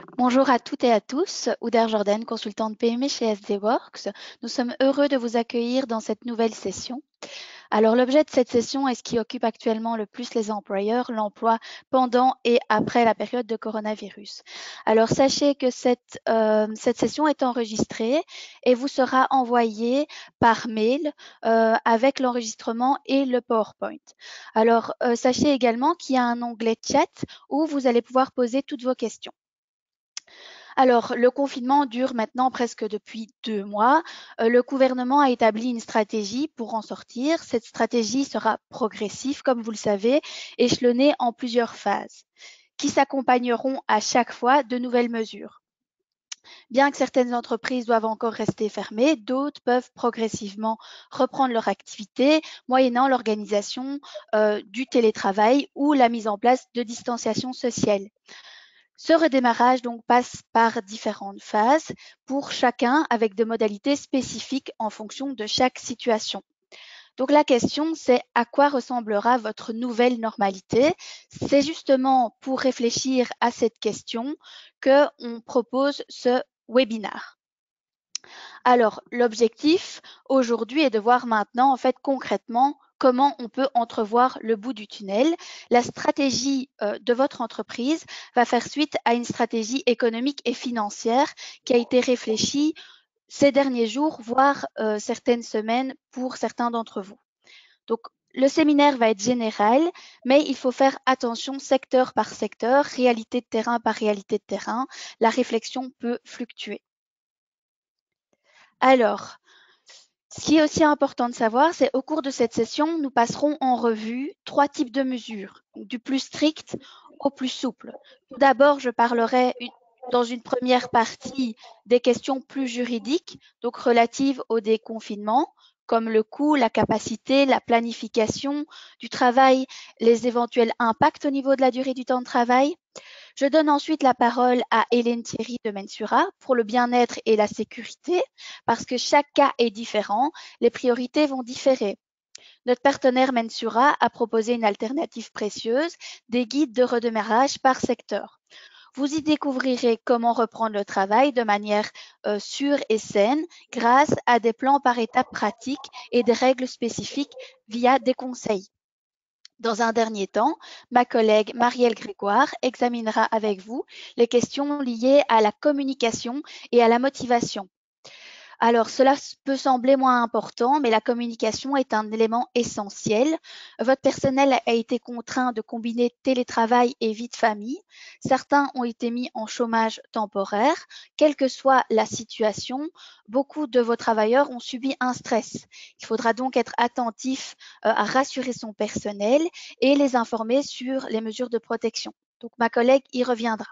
Bonjour à toutes et à tous, Oudar Jordan, consultante PME chez SD Works. Nous sommes heureux de vous accueillir dans cette nouvelle session. Alors, l'objet de cette session est ce qui occupe actuellement le plus les employeurs, l'emploi pendant et après la période de coronavirus. Alors, sachez que cette session est enregistrée et vous sera envoyée par mail avec l'enregistrement et le PowerPoint. Alors, sachez également qu'il y a un onglet chat où vous allez pouvoir poser toutes vos questions. Alors, le confinement dure maintenant presque depuis 2 mois. Le gouvernement a établi une stratégie pour en sortir. Cette stratégie sera progressive, comme vous le savez, échelonnée en plusieurs phases, qui s'accompagneront à chaque fois de nouvelles mesures. Bien que certaines entreprises doivent encore rester fermées, d'autres peuvent progressivement reprendre leur activité, moyennant l'organisation du télétravail ou la mise en place de distanciation sociale. Ce redémarrage donc passe par différentes phases pour chacun avec des modalités spécifiques en fonction de chaque situation. Donc la question, c'est à quoi ressemblera votre nouvelle normalité? C'est justement pour réfléchir à cette question qu'on propose ce webinaire. Alors, l'objectif aujourd'hui est de voir maintenant, en fait, concrètement, comment on peut entrevoir le bout du tunnel. La stratégie de votre entreprise va faire suite à une stratégie économique et financière qui a été réfléchie ces derniers jours, voire certaines semaines pour certains d'entre vous. Donc, le séminaire va être général, mais il faut faire attention secteur par secteur, réalité de terrain par réalité de terrain. La réflexion peut fluctuer. Alors, ce qui est aussi important de savoir, c'est au cours de cette session, nous passerons en revue 3 types de mesures, du plus strict au plus souple. Tout d'abord, je parlerai dans une première partie des questions plus juridiques, donc relatives au déconfinement, comme le coût, la capacité, la planification du travail, les éventuels impacts au niveau de la durée du temps de travail. Je donne ensuite la parole à Hélène Thierry de Mensura pour le bien-être et la sécurité, parce que chaque cas est différent, les priorités vont différer. Notre partenaire Mensura a proposé une alternative précieuse, des guides de redémarrage par secteur. Vous y découvrirez comment reprendre le travail de manière sûre et saine grâce à des plans par étapes pratiques et des règles spécifiques via des conseils. Dans un dernier temps, ma collègue Marielle Grégoire examinera avec vous les questions liées à la communication et à la motivation. Alors, cela peut sembler moins important, mais la communication est un élément essentiel. Votre personnel a été contraint de combiner télétravail et vie de famille. Certains ont été mis en chômage temporaire. Quelle que soit la situation, beaucoup de vos travailleurs ont subi un stress. Il faudra donc être attentif à rassurer son personnel et les informer sur les mesures de protection. Donc, ma collègue y reviendra.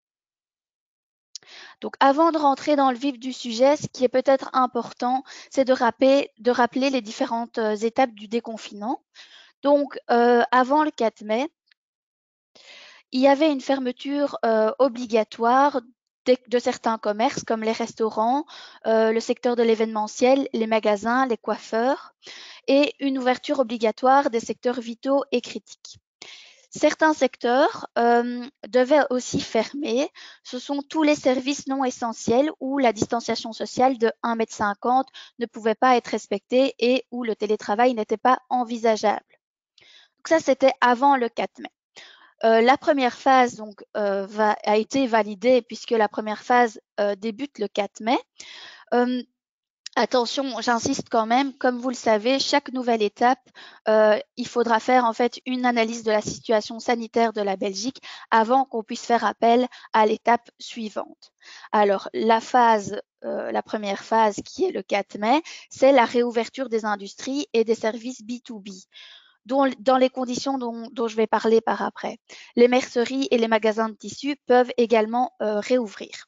Donc, avant de rentrer dans le vif du sujet, ce qui est peut-être important, c'est de rappeler les différentes étapes du déconfinement. Donc, avant le 4 mai, il y avait une fermeture obligatoire de certains commerces comme les restaurants, le secteur de l'événementiel, les magasins, les coiffeurs, et une ouverture obligatoire des secteurs vitaux et critiques. Certains secteurs devaient aussi fermer. Ce sont tous les services non essentiels où la distanciation sociale de 1,50 m ne pouvait pas être respectée et où le télétravail n'était pas envisageable. Donc ça, c'était avant le 4 mai. La première phase donc, a été validée puisque la première phase débute le 4 mai. Attention, j'insiste quand même, comme vous le savez, chaque nouvelle étape, il faudra faire en fait une analyse de la situation sanitaire de la Belgique avant qu'on puisse faire appel à l'étape suivante. Alors, la première phase qui est le 4 mai, c'est la réouverture des industries et des services B2B. Dans les conditions dont je vais parler par après. Les merceries et les magasins de tissus peuvent également réouvrir.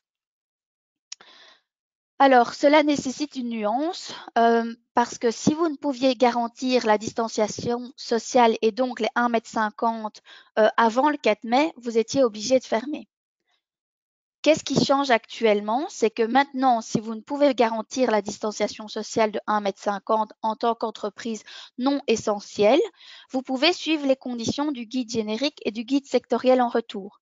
Alors, cela nécessite une nuance parce que si vous ne pouviez garantir la distanciation sociale et donc les 1,50 m avant le 4 mai, vous étiez obligé de fermer. Qu'est-ce qui change actuellement? C'est que maintenant, si vous ne pouvez garantir la distanciation sociale de 1,50 m en tant qu'entreprise non essentielle, vous pouvez suivre les conditions du guide générique et du guide sectoriel en retour.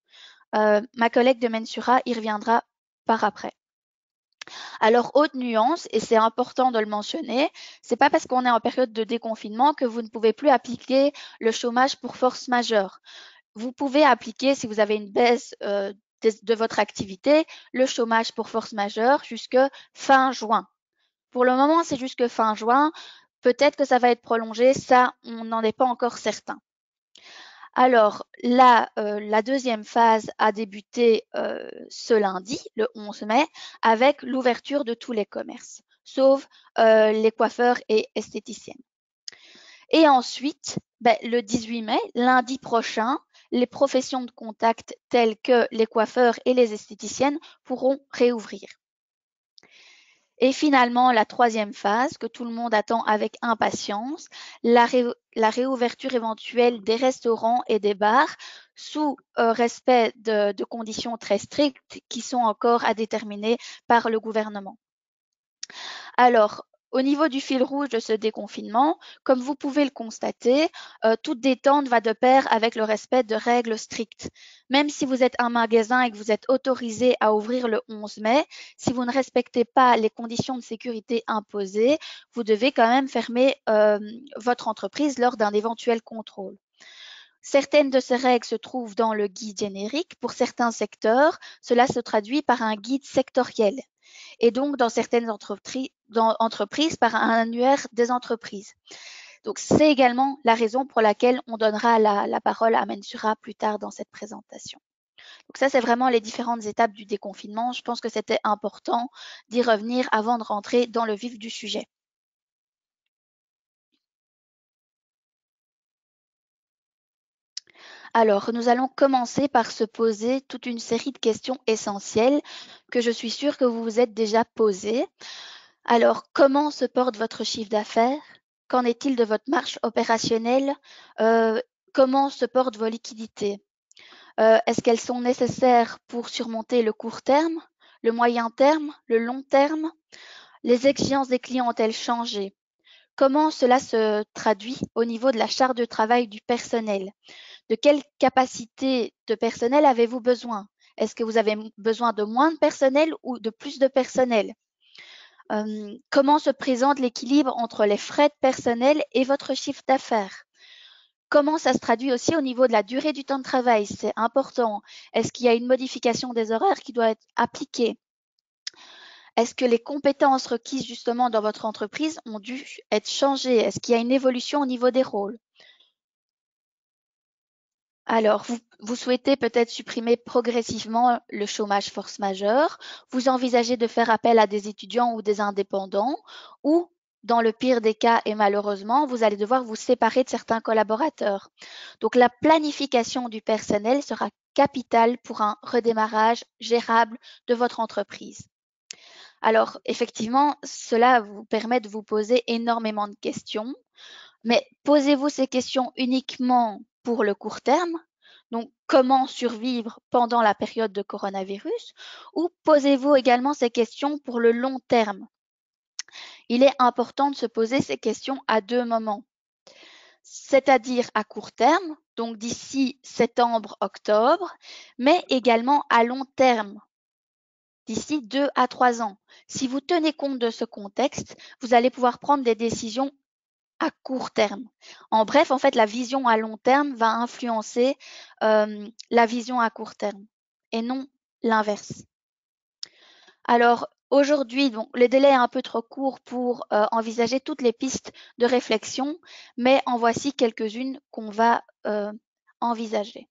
Ma collègue de Mensura y reviendra par après. Alors, autre nuance, et c'est important de le mentionner, c'est pas parce qu'on est en période de déconfinement que vous ne pouvez plus appliquer le chômage pour force majeure. Vous pouvez appliquer, si vous avez une baisse de votre activité, le chômage pour force majeure jusque fin juin. Pour le moment, c'est jusque fin juin. Peut-être que ça va être prolongé, ça, on n'en est pas encore certain. Alors, la deuxième phase a débuté ce lundi, le 11 mai, avec l'ouverture de tous les commerces, sauf les coiffeurs et esthéticiennes. Et ensuite, le 18 mai, lundi prochain, les professions de contact telles que les coiffeurs et les esthéticiennes pourront réouvrir. Et finalement, la troisième phase que tout le monde attend avec impatience, la réouverture éventuelle des restaurants et des bars sous respect de conditions très strictes qui sont encore à déterminer par le gouvernement. Alors, au niveau du fil rouge de ce déconfinement, comme vous pouvez le constater, toute détente va de pair avec le respect de règles strictes. Même si vous êtes un magasin et que vous êtes autorisé à ouvrir le 11 mai, si vous ne respectez pas les conditions de sécurité imposées, vous devez quand même fermer votre entreprise lors d'un éventuel contrôle. Certaines de ces règles se trouvent dans le guide générique. Pour certains secteurs, cela se traduit par un guide sectoriel et donc dans certaines entreprises par un annuaire des entreprises. Donc c'est également la raison pour laquelle on donnera la parole à Mensura plus tard dans cette présentation. Donc ça, c'est vraiment les différentes étapes du déconfinement. Je pense que c'était important d'y revenir avant de rentrer dans le vif du sujet. Alors, nous allons commencer par se poser toute une série de questions essentielles que je suis sûre que vous vous êtes déjà posées. Alors, comment se porte votre chiffre d'affaires? Qu'en est-il de votre marge opérationnelle? Comment se portent vos liquidités? Est-ce qu'elles sont nécessaires pour surmonter le court terme, le moyen terme, le long terme? Les exigences des clients ont-elles changé? Comment cela se traduit au niveau de la charge de travail du personnel? De quelle capacité de personnel avez-vous besoin? Est-ce que vous avez besoin de moins de personnel ou de plus de personnel? Comment se présente l'équilibre entre les frais de personnel et votre chiffre d'affaires? Comment ça se traduit aussi au niveau de la durée du temps de travail? C'est important. Est-ce qu'il y a une modification des horaires qui doit être appliquée? Est-ce que les compétences requises justement dans votre entreprise ont dû être changées? Est-ce qu'il y a une évolution au niveau des rôles? Alors, vous souhaitez peut-être supprimer progressivement le chômage force majeure, vous envisagez de faire appel à des étudiants ou des indépendants, ou, dans le pire des cas et malheureusement, vous allez devoir vous séparer de certains collaborateurs. Donc, la planification du personnel sera capitale pour un redémarrage gérable de votre entreprise. Alors, effectivement, cela vous permet de vous poser énormément de questions. Mais posez-vous ces questions uniquement pour le court terme, donc comment survivre pendant la période de coronavirus, ou posez-vous également ces questions pour le long terme? Il est important de se poser ces questions à deux moments, c'est-à-dire à court terme, donc d'ici septembre-octobre, mais également à long terme, d'ici 2 à 3 ans. Si vous tenez compte de ce contexte, vous allez pouvoir prendre des décisions à court terme. En bref, en fait, la vision à long terme va influencer la vision à court terme et non l'inverse. Alors aujourd'hui, bon, le délai est un peu trop court pour envisager toutes les pistes de réflexion, mais en voici quelques-unes qu'on va envisager.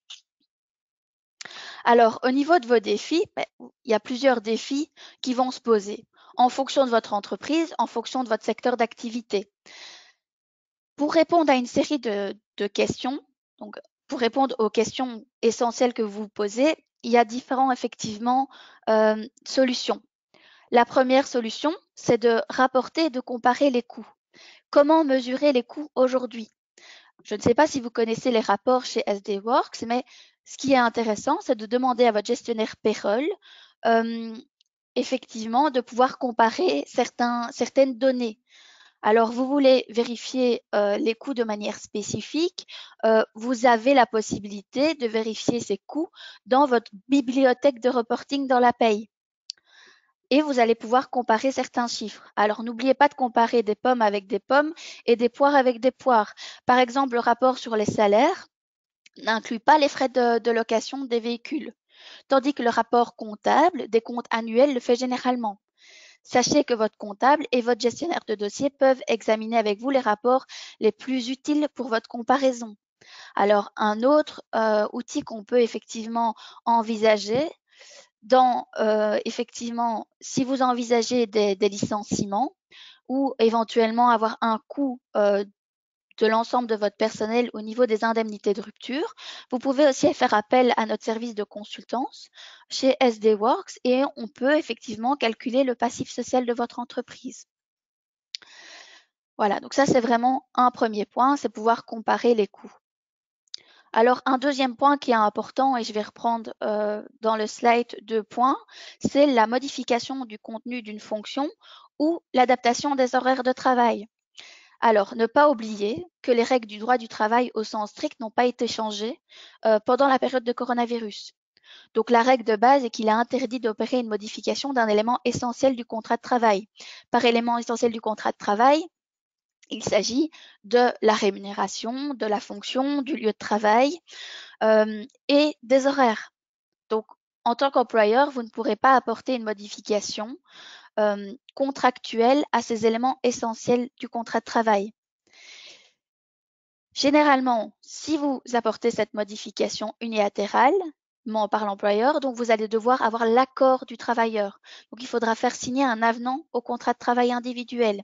Alors, au niveau de vos défis, il y a plusieurs défis qui vont se poser en fonction de votre entreprise, en fonction de votre secteur d'activité. Pour répondre à une série de questions, donc pour répondre aux questions essentielles que vous vous posez, il y a différentes effectivement solutions. La première solution, c'est de rapporter et de comparer les coûts. Comment mesurer les coûts aujourd'hui? Je ne sais pas si vous connaissez les rapports chez SD Works, mais ce qui est intéressant, c'est de demander à votre gestionnaire payroll effectivement de pouvoir comparer certaines données. Alors, vous voulez vérifier les coûts de manière spécifique, vous avez la possibilité de vérifier ces coûts dans votre bibliothèque de reporting dans la paye. Et vous allez pouvoir comparer certains chiffres. Alors, n'oubliez pas de comparer des pommes avec des pommes et des poires avec des poires. Par exemple, le rapport sur les salaires n'inclut pas les frais de location des véhicules, tandis que le rapport comptable des comptes annuels le fait généralement. Sachez que votre comptable et votre gestionnaire de dossier peuvent examiner avec vous les rapports les plus utiles pour votre comparaison. Alors, un autre outil qu'on peut effectivement envisager, effectivement, si vous envisagez des licenciements ou éventuellement avoir un coût de l'ensemble de votre personnel au niveau des indemnités de rupture. Vous pouvez aussi faire appel à notre service de consultance chez SD Works et on peut effectivement calculer le passif social de votre entreprise. Voilà, donc ça c'est vraiment un premier point, c'est pouvoir comparer les coûts. Alors un deuxième point qui est important, et je vais reprendre dans le slide 2 points, c'est la modification du contenu d'une fonction ou l'adaptation des horaires de travail. Alors, ne pas oublier que les règles du droit du travail au sens strict n'ont pas été changées pendant la période de coronavirus. Donc, la règle de base est qu'il est interdit d'opérer une modification d'un élément essentiel du contrat de travail. Par élément essentiel du contrat de travail, il s'agit de la rémunération, de la fonction, du lieu de travail et des horaires. Donc, en tant qu'employeur, vous ne pourrez pas apporter une modification contractuelle à ces éléments essentiels du contrat de travail. Généralement, si vous apportez cette modification unilatéralement par l'employeur, donc vous allez devoir avoir l'accord du travailleur. Donc il faudra faire signer un avenant au contrat de travail individuel.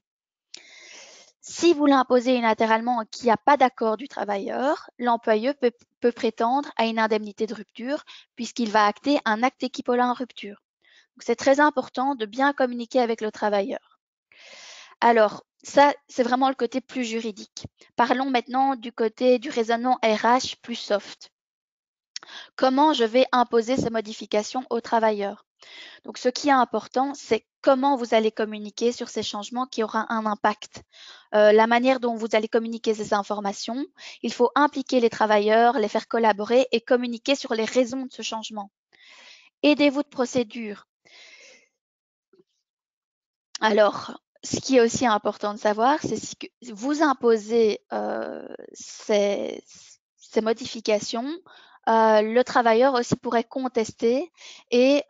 Si vous l'imposez unilatéralement et qu'il n'y a pas d'accord du travailleur, l'employeur peut prétendre à une indemnité de rupture puisqu'il va acter un acte équivalent à rupture. C'est très important de bien communiquer avec le travailleur. Alors, ça, c'est vraiment le côté plus juridique. Parlons maintenant du côté du raisonnement RH plus soft. Comment je vais imposer ces modifications aux travailleurs? Donc, ce qui est important, c'est comment vous allez communiquer sur ces changements qui aura un impact. La manière dont vous allez communiquer ces informations, il faut impliquer les travailleurs, les faire collaborer et communiquer sur les raisons de ce changement. Aidez-vous de procédures. Alors, ce qui est aussi important de savoir, c'est si vous imposez ces modifications, le travailleur aussi pourrait contester et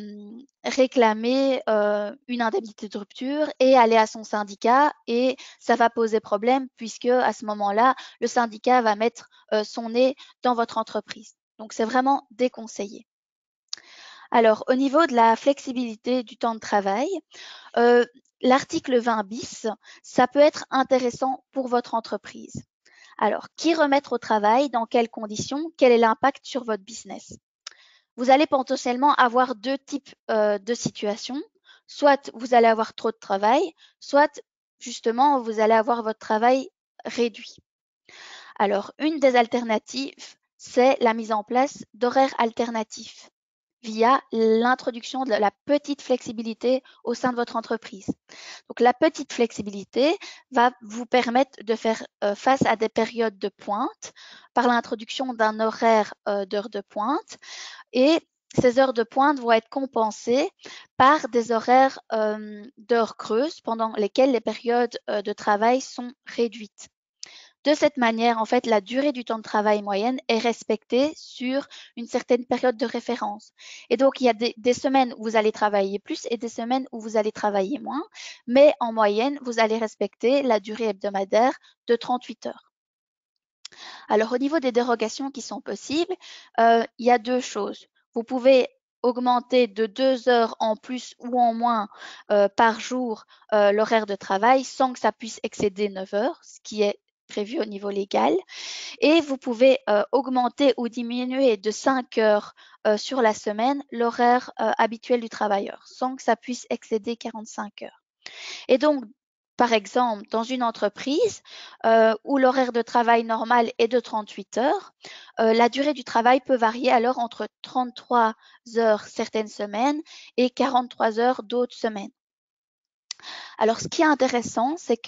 réclamer une indemnité de rupture et aller à son syndicat et ça va poser problème puisque à ce moment-là, le syndicat va mettre son nez dans votre entreprise. Donc, c'est vraiment déconseillé. Alors, au niveau de la flexibilité du temps de travail, l'article 20 bis, ça peut être intéressant pour votre entreprise. Alors, qui remettre au travail, dans quelles conditions, quel est l'impact sur votre business? Vous allez potentiellement avoir deux types de situations. Soit vous allez avoir trop de travail, soit justement vous allez avoir votre travail réduit. Alors, une des alternatives, c'est la mise en place d'horaires alternatifs via l'introduction de la petite flexibilité au sein de votre entreprise. Donc la petite flexibilité va vous permettre de faire face à des périodes de pointe par l'introduction d'un horaire d'heures de pointe et ces heures de pointe vont être compensées par des horaires d'heures creuses pendant lesquelles les périodes de travail sont réduites. De cette manière, en fait, la durée du temps de travail moyenne est respectée sur une certaine période de référence. Et donc, il y a des semaines où vous allez travailler plus et des semaines où vous allez travailler moins, mais en moyenne, vous allez respecter la durée hebdomadaire de 38 heures. Alors, au niveau des dérogations qui sont possibles, il y a deux choses. Vous pouvez augmenter de 2 heures en plus ou en moins par jour l'horaire de travail sans que ça puisse excéder 9 heures, ce qui est prévu au niveau légal. Et vous pouvez augmenter ou diminuer de 5 heures sur la semaine l'horaire habituel du travailleur, sans que ça puisse excéder 45 heures. Et donc, par exemple, dans une entreprise où l'horaire de travail normal est de 38 heures, la durée du travail peut varier alors entre 33 heures certaines semaines et 43 heures d'autres semaines. Alors, ce qui est intéressant, c'est que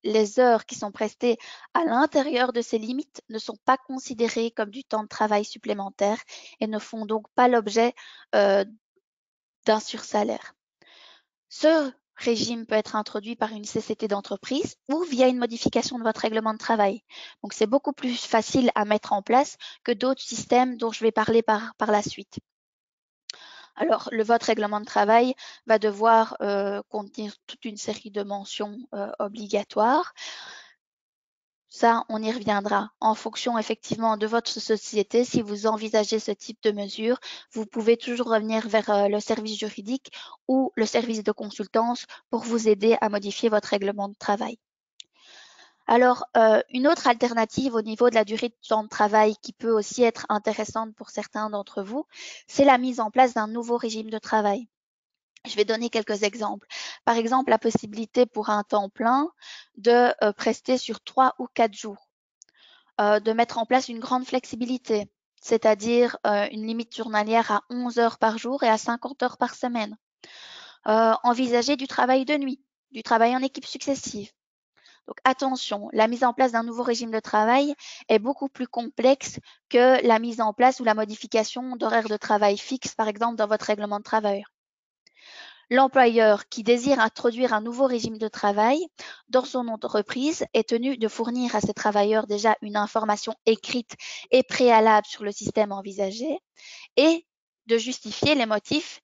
les heures qui sont prestées à l'intérieur de ces limites ne sont pas considérées comme du temps de travail supplémentaire et ne font donc pas l'objet euh, d'un sursalaire. Ce régime peut être introduit par une CCT d'entreprise ou via une modification de votre règlement de travail. Donc c'est beaucoup plus facile à mettre en place que d'autres systèmes dont je vais parler par la suite. Alors, votre règlement de travail va devoir contenir toute une série de mentions obligatoires. Ça, on y reviendra. En fonction effectivement de votre société, si vous envisagez ce type de mesure, vous pouvez toujours revenir vers le service juridique ou le service de consultance pour vous aider à modifier votre règlement de travail. Alors, une autre alternative au niveau de la durée de temps de travail qui peut aussi être intéressante pour certains d'entre vous, c'est la mise en place d'un nouveau régime de travail. Je vais donner quelques exemples. Par exemple, la possibilité pour un temps plein de prester sur 3 ou 4 jours, de mettre en place une grande flexibilité, c'est-à-dire une limite journalière à 11 heures par jour et à 50 heures par semaine. Envisager du travail de nuit, du travail en équipe successive. Donc attention, la mise en place d'un nouveau régime de travail est beaucoup plus complexe que la mise en place ou la modification d'horaires de travail fixes, par exemple dans votre règlement de travail. L'employeur qui désire introduire un nouveau régime de travail dans son entreprise est tenu de fournir à ses travailleurs déjà une information écrite et préalable sur le système envisagé et de justifier les motifs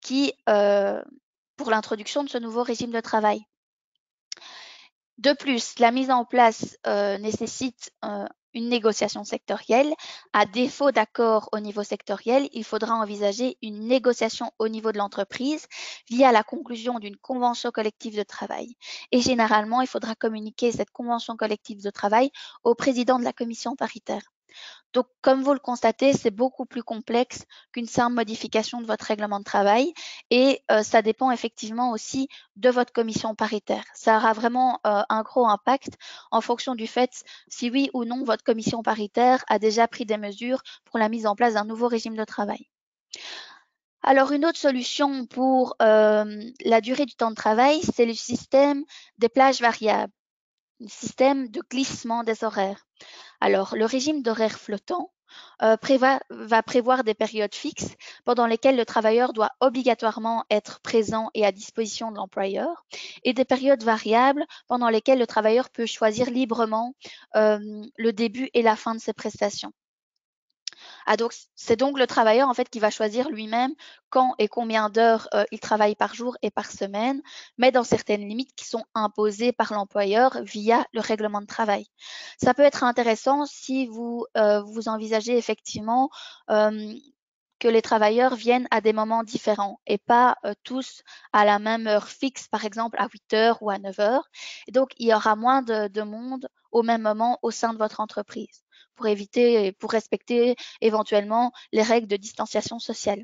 pour l'introduction de ce nouveau régime de travail. De plus, la mise en place nécessite une négociation sectorielle. À défaut d'accord au niveau sectoriel, il faudra envisager une négociation au niveau de l'entreprise via la conclusion d'une convention collective de travail. Et généralement, il faudra communiquer cette convention collective de travail au président de la commission paritaire. Donc, comme vous le constatez, c'est beaucoup plus complexe qu'une simple modification de votre règlement de travail et ça dépend effectivement aussi de votre commission paritaire. Ça aura vraiment un gros impact en fonction du fait si oui ou non votre commission paritaire a déjà pris des mesures pour la mise en place d'un nouveau régime de travail. Alors, une autre solution pour la durée du temps de travail, c'est le système des plages variables, le système de glissement des horaires. Alors, le régime d'horaire flottant va prévoir des périodes fixes pendant lesquelles le travailleur doit obligatoirement être présent et à disposition de l'employeur, et des périodes variables pendant lesquelles le travailleur peut choisir librement le début et la fin de ses prestations. Donc, c'est donc le travailleur en fait qui va choisir lui-même quand et combien d'heures il travaille par jour et par semaine, mais dans certaines limites qui sont imposées par l'employeur via le règlement de travail. Ça peut être intéressant si vous envisagez effectivement que les travailleurs viennent à des moments différents et pas tous à la même heure fixe, par exemple à 8 heures ou à 9 heures. Et donc, il y aura moins de monde au même moment au sein de votre entreprise pour éviter et pour respecter éventuellement les règles de distanciation sociale.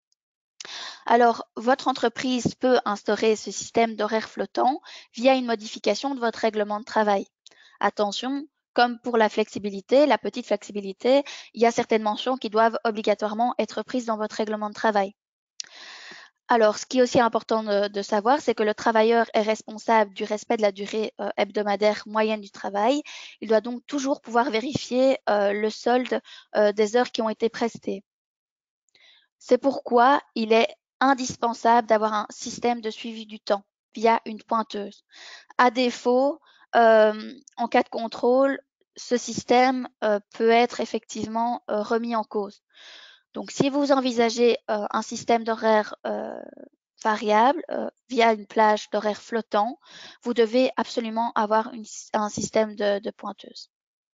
Alors, votre entreprise peut instaurer ce système d'horaire flottant via une modification de votre règlement de travail. Attention, comme pour la flexibilité, la petite flexibilité, il y a certaines mentions qui doivent obligatoirement être prises dans votre règlement de travail. Alors, ce qui est aussi important de savoir, c'est que le travailleur est responsable du respect de la durée hebdomadaire moyenne du travail. Il doit donc toujours pouvoir vérifier le solde des heures qui ont été prestées. C'est pourquoi il est indispensable d'avoir un système de suivi du temps via une pointeuse. À défaut, en cas de contrôle, ce système peut être effectivement remis en cause. Donc, si vous envisagez un système d'horaire variable via une plage d'horaire flottant, vous devez absolument avoir un système de pointeuse.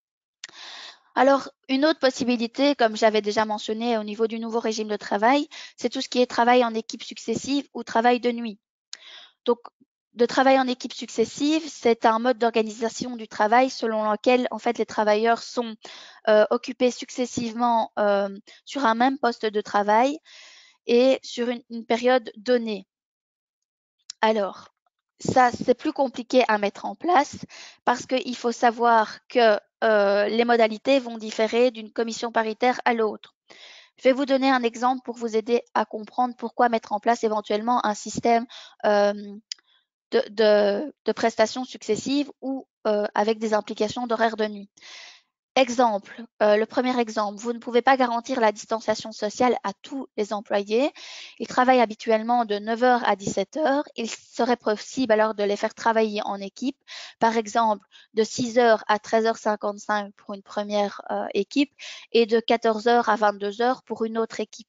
Alors, une autre possibilité, comme j'avais déjà mentionné au niveau du nouveau régime de travail, c'est tout ce qui est travail en équipe successive ou travail de nuit. Donc, de travail en équipe successive, c'est un mode d'organisation du travail selon lequel, en fait, les travailleurs sont occupés successivement sur un même poste de travail et sur une période donnée. Alors, ça, c'est plus compliqué à mettre en place parce qu'il faut savoir que les modalités vont différer d'une commission paritaire à l'autre. Je vais vous donner un exemple pour vous aider à comprendre pourquoi mettre en place éventuellement un système de prestations successives ou avec des implications d'horaires de nuit. Exemple, le premier exemple, vous ne pouvez pas garantir la distanciation sociale à tous les employés. Ils travaillent habituellement de 9 heures à 17 heures. Il serait possible alors de les faire travailler en équipe, par exemple de 6 heures à 13h55 pour une première équipe et de 14 heures à 22 heures pour une autre équipe.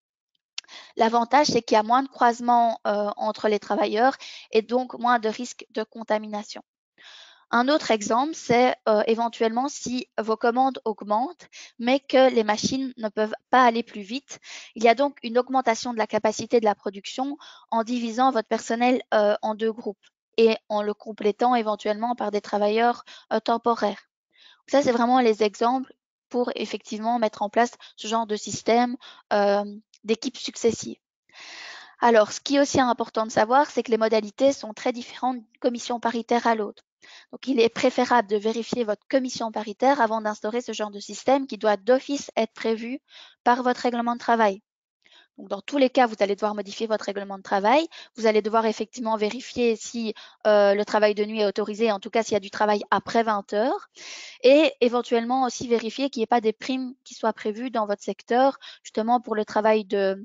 L'avantage, c'est qu'il y a moins de croisements entre les travailleurs et donc moins de risques de contamination. Un autre exemple, c'est éventuellement si vos commandes augmentent, mais que les machines ne peuvent pas aller plus vite. Il y a donc une augmentation de la capacité de la production en divisant votre personnel en deux groupes et en le complétant éventuellement par des travailleurs temporaires. Ça, c'est vraiment les exemples pour effectivement mettre en place ce genre de système d'équipes successives. Alors, ce qui est aussi important de savoir, c'est que les modalités sont très différentes d'une commission paritaire à l'autre. Donc, il est préférable de vérifier votre commission paritaire avant d'instaurer ce genre de système qui doit d'office être prévu par votre règlement de travail. Donc, dans tous les cas, vous allez devoir modifier votre règlement de travail. Vous allez devoir effectivement vérifier si le travail de nuit est autorisé, en tout cas s'il y a du travail après 20 heures, et éventuellement aussi vérifier qu'il n'y ait pas des primes qui soient prévues dans votre secteur, justement pour le travail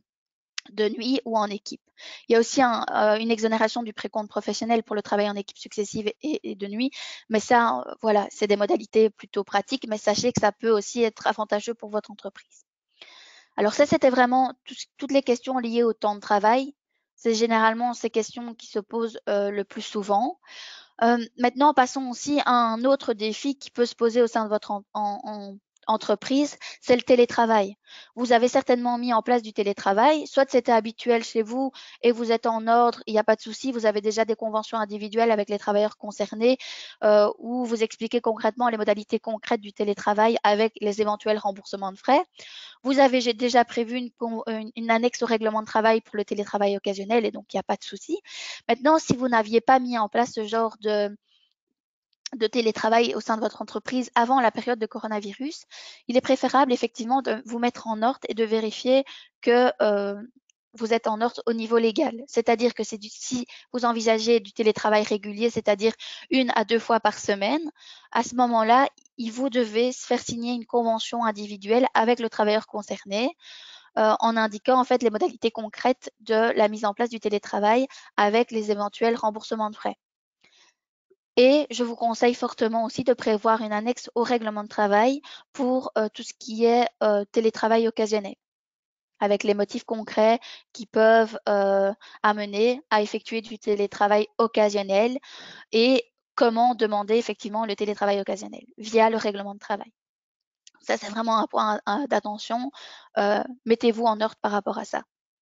de nuit ou en équipe. Il y a aussi une exonération du précompte professionnel pour le travail en équipe successive et de nuit, mais ça, voilà, c'est des modalités plutôt pratiques, mais sachez que ça peut aussi être avantageux pour votre entreprise. Alors ça, c'était vraiment toutes les questions liées au temps de travail. C'est généralement ces questions qui se posent le plus souvent. Maintenant, passons aussi à un autre défi qui peut se poser au sein de votre entreprise, c'est le télétravail. Vous avez certainement mis en place du télétravail, soit c'était habituel chez vous et vous êtes en ordre, il n'y a pas de souci, vous avez déjà des conventions individuelles avec les travailleurs concernés où vous expliquez concrètement les modalités concrètes du télétravail avec les éventuels remboursements de frais. Vous avez déjà prévu une annexe au règlement de travail pour le télétravail occasionnel et donc il n'y a pas de souci. Maintenant, si vous n'aviez pas mis en place ce genre de télétravail au sein de votre entreprise avant la période de coronavirus, il est préférable effectivement de vous mettre en ordre et de vérifier que vous êtes en ordre au niveau légal. C'est-à-dire que si vous envisagez du télétravail régulier, c'est-à-dire 1 à 2 fois par semaine, à ce moment-là, vous devez faire signer une convention individuelle avec le travailleur concerné en indiquant en fait les modalités concrètes de la mise en place du télétravail avec les éventuels remboursements de frais. Et je vous conseille fortement aussi de prévoir une annexe au règlement de travail pour tout ce qui est télétravail occasionnel, avec les motifs concrets qui peuvent amener à effectuer du télétravail occasionnel et comment demander effectivement le télétravail occasionnel via le règlement de travail. Ça, c'est vraiment un point d'attention. Mettez-vous en ordre par rapport à ça.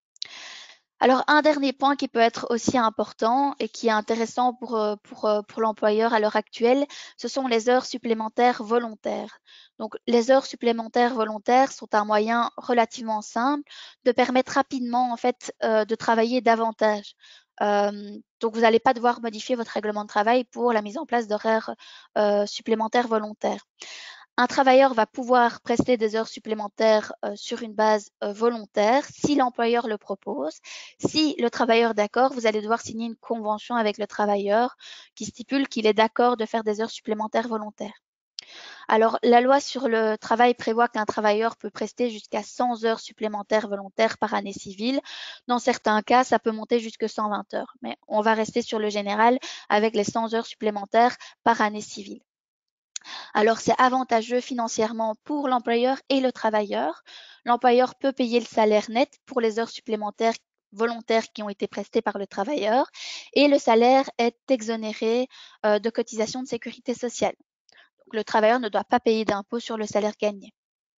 Alors, un dernier point qui peut être aussi important et qui est intéressant pour l'employeur à l'heure actuelle, ce sont les heures supplémentaires volontaires. Donc, les heures supplémentaires volontaires sont un moyen relativement simple de permettre rapidement, en fait, de travailler davantage. Donc, vous n'allez pas devoir modifier votre règlement de travail pour la mise en place d'horaires supplémentaires volontaires. Un travailleur va pouvoir prester des heures supplémentaires sur une base volontaire si l'employeur le propose. Si le travailleur est d'accord, vous allez devoir signer une convention avec le travailleur qui stipule qu'il est d'accord de faire des heures supplémentaires volontaires. Alors, la loi sur le travail prévoit qu'un travailleur peut prester jusqu'à 100 heures supplémentaires volontaires par année civile. Dans certains cas, ça peut monter jusqu'à 120 heures, mais on va rester sur le général avec les 100 heures supplémentaires par année civile. Alors, c'est avantageux financièrement pour l'employeur et le travailleur. L'employeur peut payer le salaire net pour les heures supplémentaires volontaires qui ont été prestées par le travailleur et le salaire est exonéré de cotisations de sécurité sociale. Donc, le travailleur ne doit pas payer d'impôt sur le salaire gagné.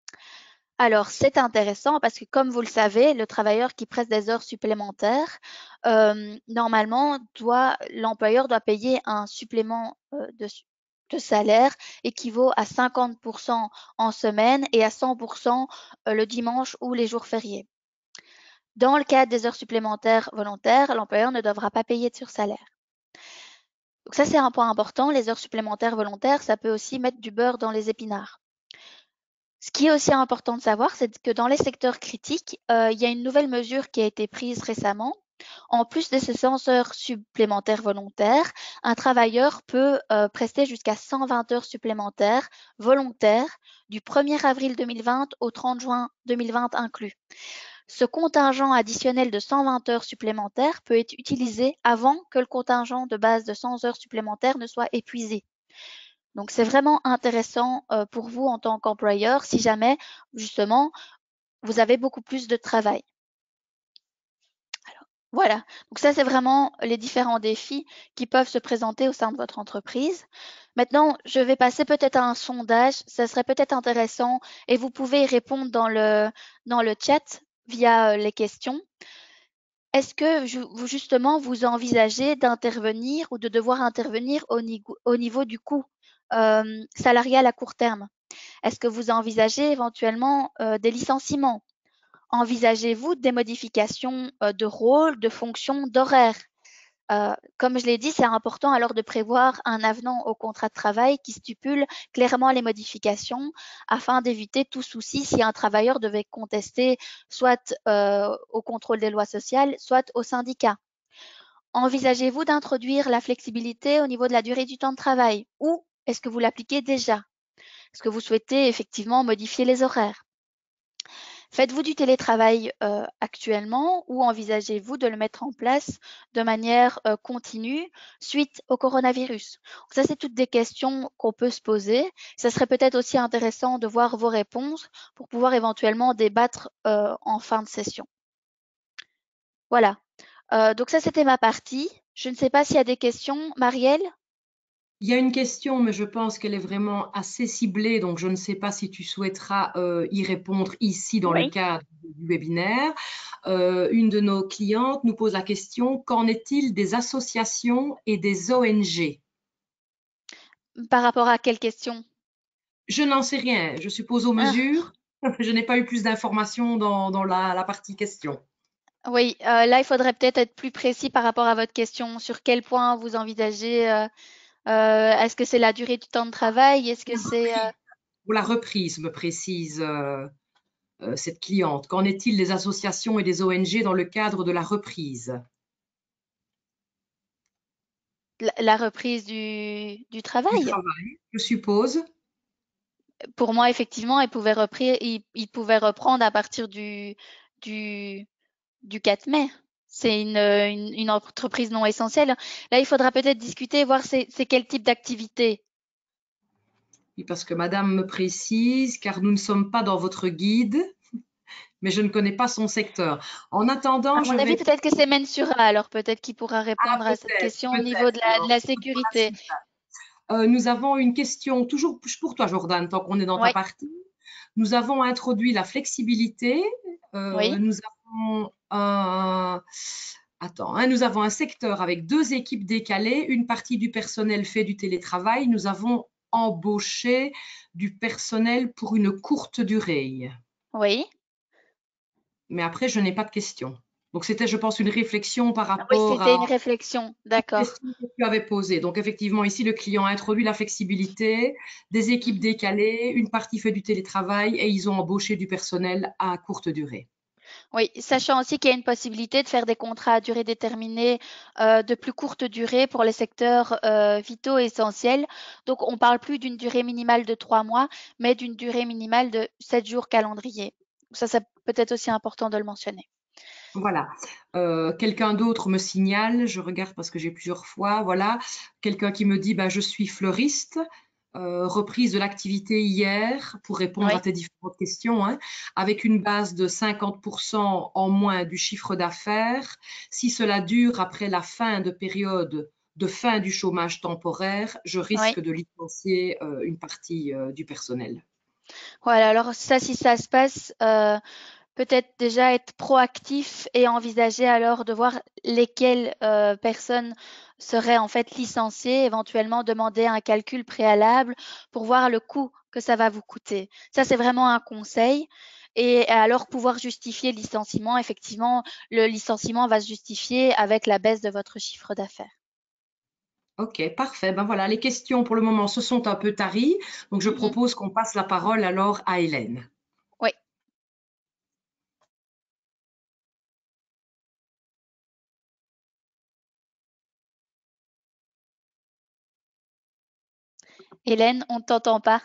Alors, c'est intéressant parce que, comme vous le savez, le travailleur qui preste des heures supplémentaires, normalement, l'employeur doit payer un supplément de salaire équivaut à 50% en semaine et à 100% le dimanche ou les jours fériés. Dans le cadre des heures supplémentaires volontaires, l'employeur ne devra pas payer de sursalaire. Donc ça, c'est un point important. Les heures supplémentaires volontaires, ça peut aussi mettre du beurre dans les épinards. Ce qui est aussi important de savoir, c'est que dans les secteurs critiques, il y a une nouvelle mesure qui a été prise récemment En plus de ces 100 heures supplémentaires volontaires, un travailleur peut prester jusqu'à 120 heures supplémentaires volontaires du 1er avril 2020 au 30 juin 2020 inclus. Ce contingent additionnel de 120 heures supplémentaires peut être utilisé avant que le contingent de base de 100 heures supplémentaires ne soit épuisé. Donc c'est vraiment intéressant pour vous en tant qu'employeur si jamais justement vous avez beaucoup plus de travail. Voilà, donc ça c'est vraiment les différents défis qui peuvent se présenter au sein de votre entreprise. Maintenant, je vais passer peut-être à un sondage, ça serait peut-être intéressant et vous pouvez y répondre dans le chat via les questions. Est-ce que vous justement vous envisagez d'intervenir ou de devoir intervenir au niveau du coût salarial à court terme? Est-ce que vous envisagez éventuellement des licenciements? Envisagez-vous des modifications de rôle, de fonction, d'horaire? Comme je l'ai dit, c'est important alors de prévoir un avenant au contrat de travail qui stipule clairement les modifications afin d'éviter tout souci si un travailleur devait contester soit au contrôle des lois sociales, soit au syndicat. Envisagez-vous d'introduire la flexibilité au niveau de la durée du temps de travail ou est-ce que vous l'appliquez déjà? Est-ce que vous souhaitez effectivement modifier les horaires? Faites-vous du télétravail actuellement ou envisagez-vous de le mettre en place de manière continue suite au coronavirus? Donc ça, c'est toutes des questions qu'on peut se poser. Ça serait peut-être aussi intéressant de voir vos réponses pour pouvoir éventuellement débattre en fin de session. Voilà. Donc ça, c'était ma partie. Je ne sais pas s'il y a des questions. Marielle? Il y a une question, mais je pense qu'elle est vraiment assez ciblée, donc je ne sais pas si tu souhaiteras y répondre ici dans le Oui. cadre du webinaire. Une de nos clientes nous pose la question, qu'en est-il des associations et des ONG? Par rapport à quelle question? Je n'en sais rien, je suppose aux Ah, mesures. Je n'ai pas eu plus d'informations dans la partie question. oui, là, il faudrait peut-être être plus précis par rapport à votre question. Sur quel point vous envisagez est-ce que c'est la durée du temps de travail? Est-ce que La c'est reprise, pour la reprise, me précise cette cliente. Qu'en est-il des associations et des ONG dans le cadre de la reprise la reprise du du travail? travail, je suppose? Pour moi, effectivement, il pouvait reprendre à partir du, du 4 mai. C'est une entreprise non essentielle. Là, il faudra peut-être discuter, voir c'est quel type d'activité. Oui, parce que madame me précise, car nous ne sommes pas dans votre guide, mais je ne connais pas son secteur. En À attendant, mon je avis, vais... peut-être que c'est Mensura, alors peut-être qu'il pourra Ah, répondre à cette peut-être, question au niveau peut-être. de Alors, la ce sera sécurité. super. Nous avons une question, toujours pour toi, Jordan, tant qu'on est dans ta Oui, partie. Nous avons introduit la flexibilité. oui, Nous avons un... Attends, hein, nous avons un secteur avec deux équipes décalées. Une partie du personnel fait du télétravail. Nous avons embauché du personnel pour une courte durée. oui. Mais après, je n'ai pas de questions. Donc, c'était, je pense, une réflexion par Oui, rapport c'était à une réflexion. une D'accord. question que tu avais posée. Donc, effectivement, ici, le client a introduit la flexibilité, des équipes Mhm. décalées, une partie fait du télétravail et ils ont embauché du personnel à courte durée. Oui, sachant aussi qu'il y a une possibilité de faire des contrats à durée déterminée de plus courte durée pour les secteurs vitaux et essentiels. Donc, on ne parle plus d'une durée minimale de 3 mois, mais d'une durée minimale de 7 jours calendrier. Ça, c'est peut-être aussi important de le mentionner. Voilà. Quelqu'un d'autre me signale, je regarde parce que j'ai plusieurs fois, voilà, quelqu'un qui me dit, bah, je suis fleuriste, reprise de l'activité hier pour répondre à Oui, tes différentes questions, hein, avec une base de 50% en moins du chiffre d'affaires. Si cela dure après la fin de période de fin du chômage temporaire, je oui. risque de licencier une partie du personnel. Voilà, alors ça, si ça se passe, peut-être déjà être proactif et envisager alors de voir lesquelles personnes seraient en fait licenciées, éventuellement demander un calcul préalable pour voir le coût que ça va vous coûter. Ça, c'est vraiment un conseil. Et alors pouvoir justifier le licenciement, effectivement, le licenciement va se justifier avec la baisse de votre chiffre d'affaires. Ok, parfait. Ben voilà, les questions pour le moment se sont un peu taries, donc je Mhm. propose qu'on passe la parole alors à Hélène. Oui. Hélène, on ne t'entend pas.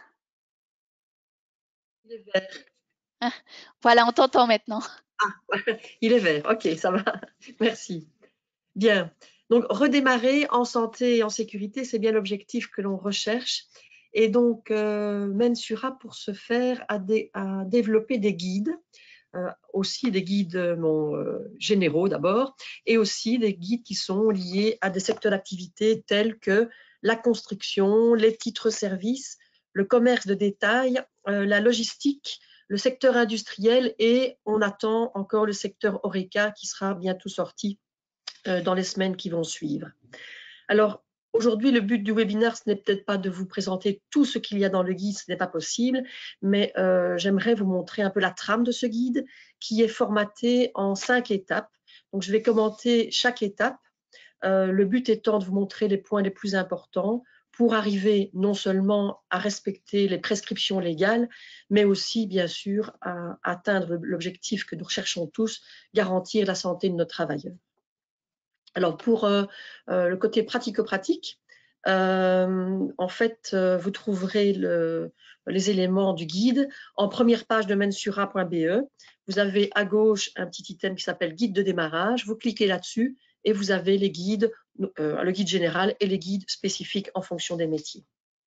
Il est vert. Ah, voilà, on t'entend maintenant. Ah, il est vert. OK, ça va. Merci. Bien. Donc, redémarrer en santé et en sécurité, c'est bien l'objectif que l'on recherche. Et donc, Mensura, pour ce faire, a développé des guides, aussi des guides généraux d'abord, et aussi des guides qui sont liés à des secteurs d'activité tels que la construction, les titres-services, le commerce de détail, la logistique, le secteur industriel, et on attend encore le secteur Horeca qui sera bientôt sorti dans les semaines qui vont suivre. Alors, aujourd'hui, le but du webinaire, ce n'est peut-être pas de vous présenter tout ce qu'il y a dans le guide, ce n'est pas possible, mais j'aimerais vous montrer un peu la trame de ce guide qui est formaté en 5 étapes. Donc, je vais commenter chaque étape, le but étant de vous montrer les points les plus importants pour arriver non seulement à respecter les prescriptions légales, mais aussi, bien sûr, à atteindre l'objectif que nous recherchons tous, garantir la santé de nos travailleurs. Alors, pour le côté pratico-pratique, en fait, vous trouverez les éléments du guide en première page de mensura.be. Vous avez à gauche un petit item qui s'appelle guide de démarrage. Vous cliquez là-dessus et vous avez les guides, le guide général et les guides spécifiques en fonction des métiers.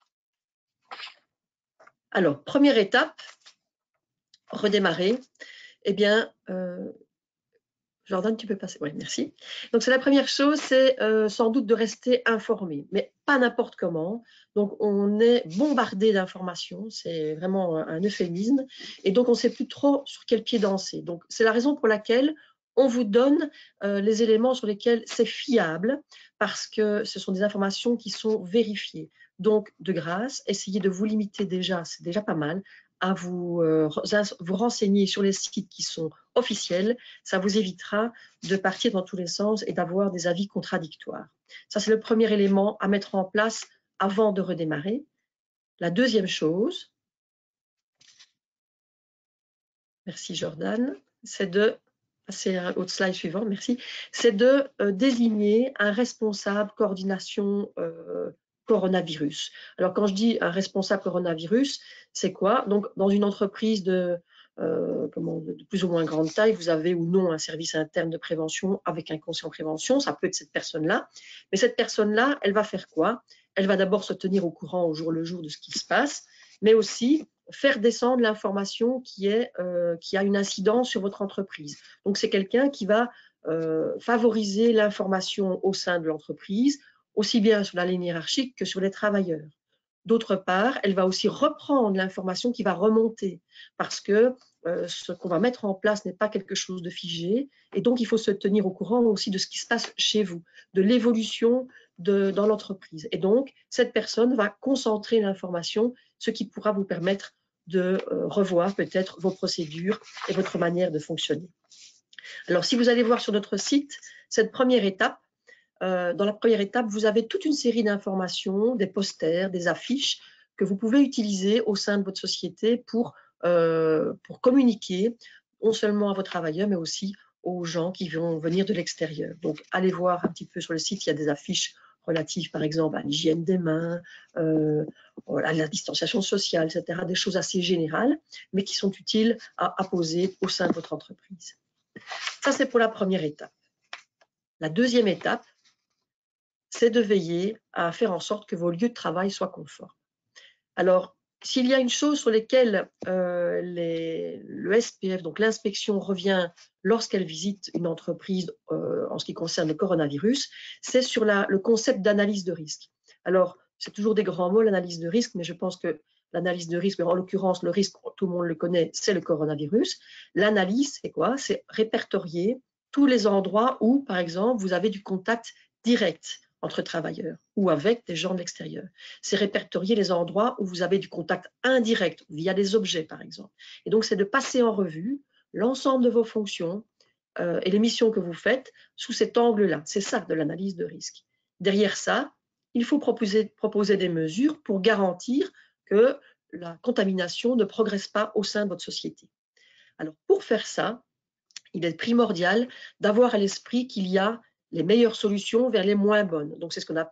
Alors, première étape, redémarrer. Eh bien, Jordan, tu peux passer. Oui, merci. Donc, c'est la première chose, c'est sans doute de rester informé, mais pas n'importe comment. Donc, on est bombardé d'informations, c'est vraiment un euphémisme, et donc on ne sait plus trop sur quel pied danser. Donc, c'est la raison pour laquelle on vous donne les éléments sur lesquels c'est fiable, parce que ce sont des informations qui sont vérifiées. Donc, de grâce, essayez de vous limiter déjà, c'est déjà pas mal, à vous renseigner sur les sites qui sont officiels. Ça vous évitera de partir dans tous les sens et d'avoir des avis contradictoires. Ça, c'est le premier élément à mettre en place avant de redémarrer. La deuxième chose, merci Jordan, c'est de passer au slide suivant, merci, c'est de désigner un responsable coordination coronavirus. Alors, quand je dis un responsable coronavirus, c'est quoi? Donc, dans une entreprise de plus ou moins grande taille, vous avez ou non un service interne de prévention avec un conseiller en prévention, ça peut être cette personne-là. Mais cette personne-là, elle va faire quoi? Elle va d'abord se tenir au courant au jour le jour de ce qui se passe, mais aussi faire descendre l'information qui a une incidence sur votre entreprise. Donc, c'est quelqu'un qui va favoriser l'information au sein de l'entreprise, aussi bien sur la ligne hiérarchique que sur les travailleurs. D'autre part, elle va aussi reprendre l'information qui va remonter parce que ce qu'on va mettre en place n'est pas quelque chose de figé et donc il faut se tenir au courant aussi de ce qui se passe chez vous, de l'évolution dans l'entreprise. Et donc, cette personne va concentrer l'information, ce qui pourra vous permettre de revoir peut-être vos procédures et votre manière de fonctionner. Alors, si vous allez voir sur notre site, cette première étape, dans la première étape, vous avez toute une série d'informations, des posters, des affiches que vous pouvez utiliser au sein de votre société pour communiquer non seulement à vos travailleurs, mais aussi aux gens qui vont venir de l'extérieur. Donc, allez voir un petit peu sur le site, il y a des affiches relatives, par exemple, à l'hygiène des mains, à la distanciation sociale, etc., des choses assez générales, mais qui sont utiles à poser au sein de votre entreprise. Ça, c'est pour la première étape. La deuxième étape, c'est de veiller à faire en sorte que vos lieux de travail soient conformes. Alors, s'il y a une chose sur laquelle le SPF, donc l'inspection, revient lorsqu'elle visite une entreprise en ce qui concerne le coronavirus, c'est sur le concept d'analyse de risque. Alors, c'est toujours des grands mots, l'analyse de risque, mais je pense que l'analyse de risque, en l'occurrence, le risque, tout le monde le connaît, c'est le coronavirus. L'analyse, c'est quoi? C'est répertorier tous les endroits où, par exemple, vous avez du contact direct entre travailleurs ou avec des gens de l'extérieur. C'est répertorier les endroits où vous avez du contact indirect, via des objets par exemple. Et donc, c'est de passer en revue l'ensemble de vos fonctions et les missions que vous faites sous cet angle-là. C'est ça de l'analyse de risque. Derrière ça, il faut proposer des mesures pour garantir que la contamination ne progresse pas au sein de votre société. Alors, pour faire ça, il est primordial d'avoir à l'esprit qu'il y a les meilleures solutions vers les moins bonnes. Donc, c'est ce qu'on appelle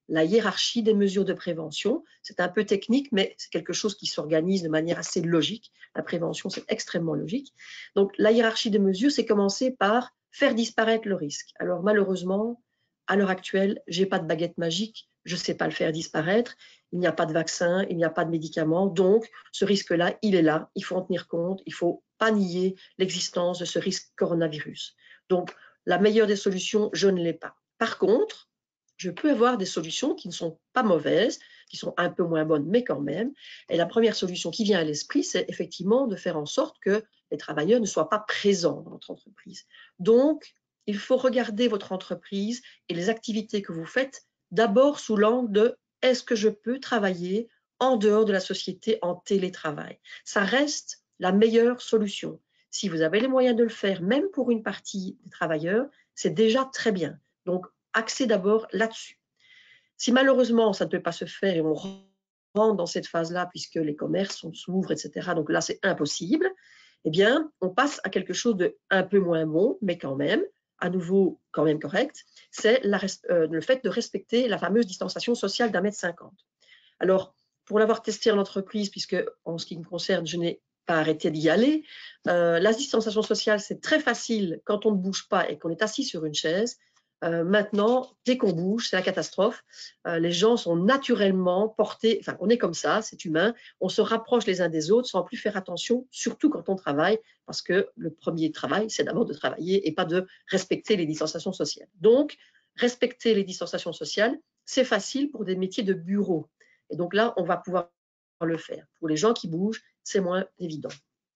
la hiérarchie des mesures de prévention. C'est un peu technique, mais c'est quelque chose qui s'organise de manière assez logique. La prévention, c'est extrêmement logique. Donc, la hiérarchie des mesures, c'est commencer par faire disparaître le risque. Alors, malheureusement, à l'heure actuelle, je n'ai pas de baguette magique, je ne sais pas le faire disparaître. Il n'y a pas de vaccin, il n'y a pas de médicaments. Donc, ce risque-là, il est là. Il faut en tenir compte. Il ne faut pas nier l'existence de ce risque coronavirus. Donc, la meilleure des solutions, je ne l'ai pas. Par contre, je peux avoir des solutions qui ne sont pas mauvaises, qui sont un peu moins bonnes, mais quand même. Et la première solution qui vient à l'esprit, c'est effectivement de faire en sorte que les travailleurs ne soient pas présents dans notre entreprise. Donc, il faut regarder votre entreprise et les activités que vous faites d'abord sous l'angle de est-ce que je peux travailler en dehors de la société en télétravail? Ça reste la meilleure solution. Si vous avez les moyens de le faire, même pour une partie des travailleurs, c'est déjà très bien. Donc, axez d'abord là-dessus. Si malheureusement, ça ne peut pas se faire et on rentre dans cette phase-là puisque les commerces s'ouvrent, etc., donc là, c'est impossible, eh bien, on passe à quelque chose de un peu moins bon, mais quand même, à nouveau quand même correct, c'est le fait de respecter la fameuse distanciation sociale d'1,50 m. Alors, pour l'avoir testé en entreprise, puisque en ce qui me concerne, je n'ai pas arrêté d'y aller, la distanciation sociale, c'est très facile quand on ne bouge pas et qu'on est assis sur une chaise. Maintenant, dès qu'on bouge, c'est la catastrophe. Les gens sont naturellement portés, enfin, on est comme ça, c'est humain, on se rapproche les uns des autres sans plus faire attention, surtout quand on travaille, parce que le premier travail, c'est d'abord de travailler et pas de respecter les distanciations sociales. Donc, respecter les distanciations sociales, c'est facile pour des métiers de bureau. Et donc là, on va pouvoir le faire. Pour les gens qui bougent, c'est moins évident.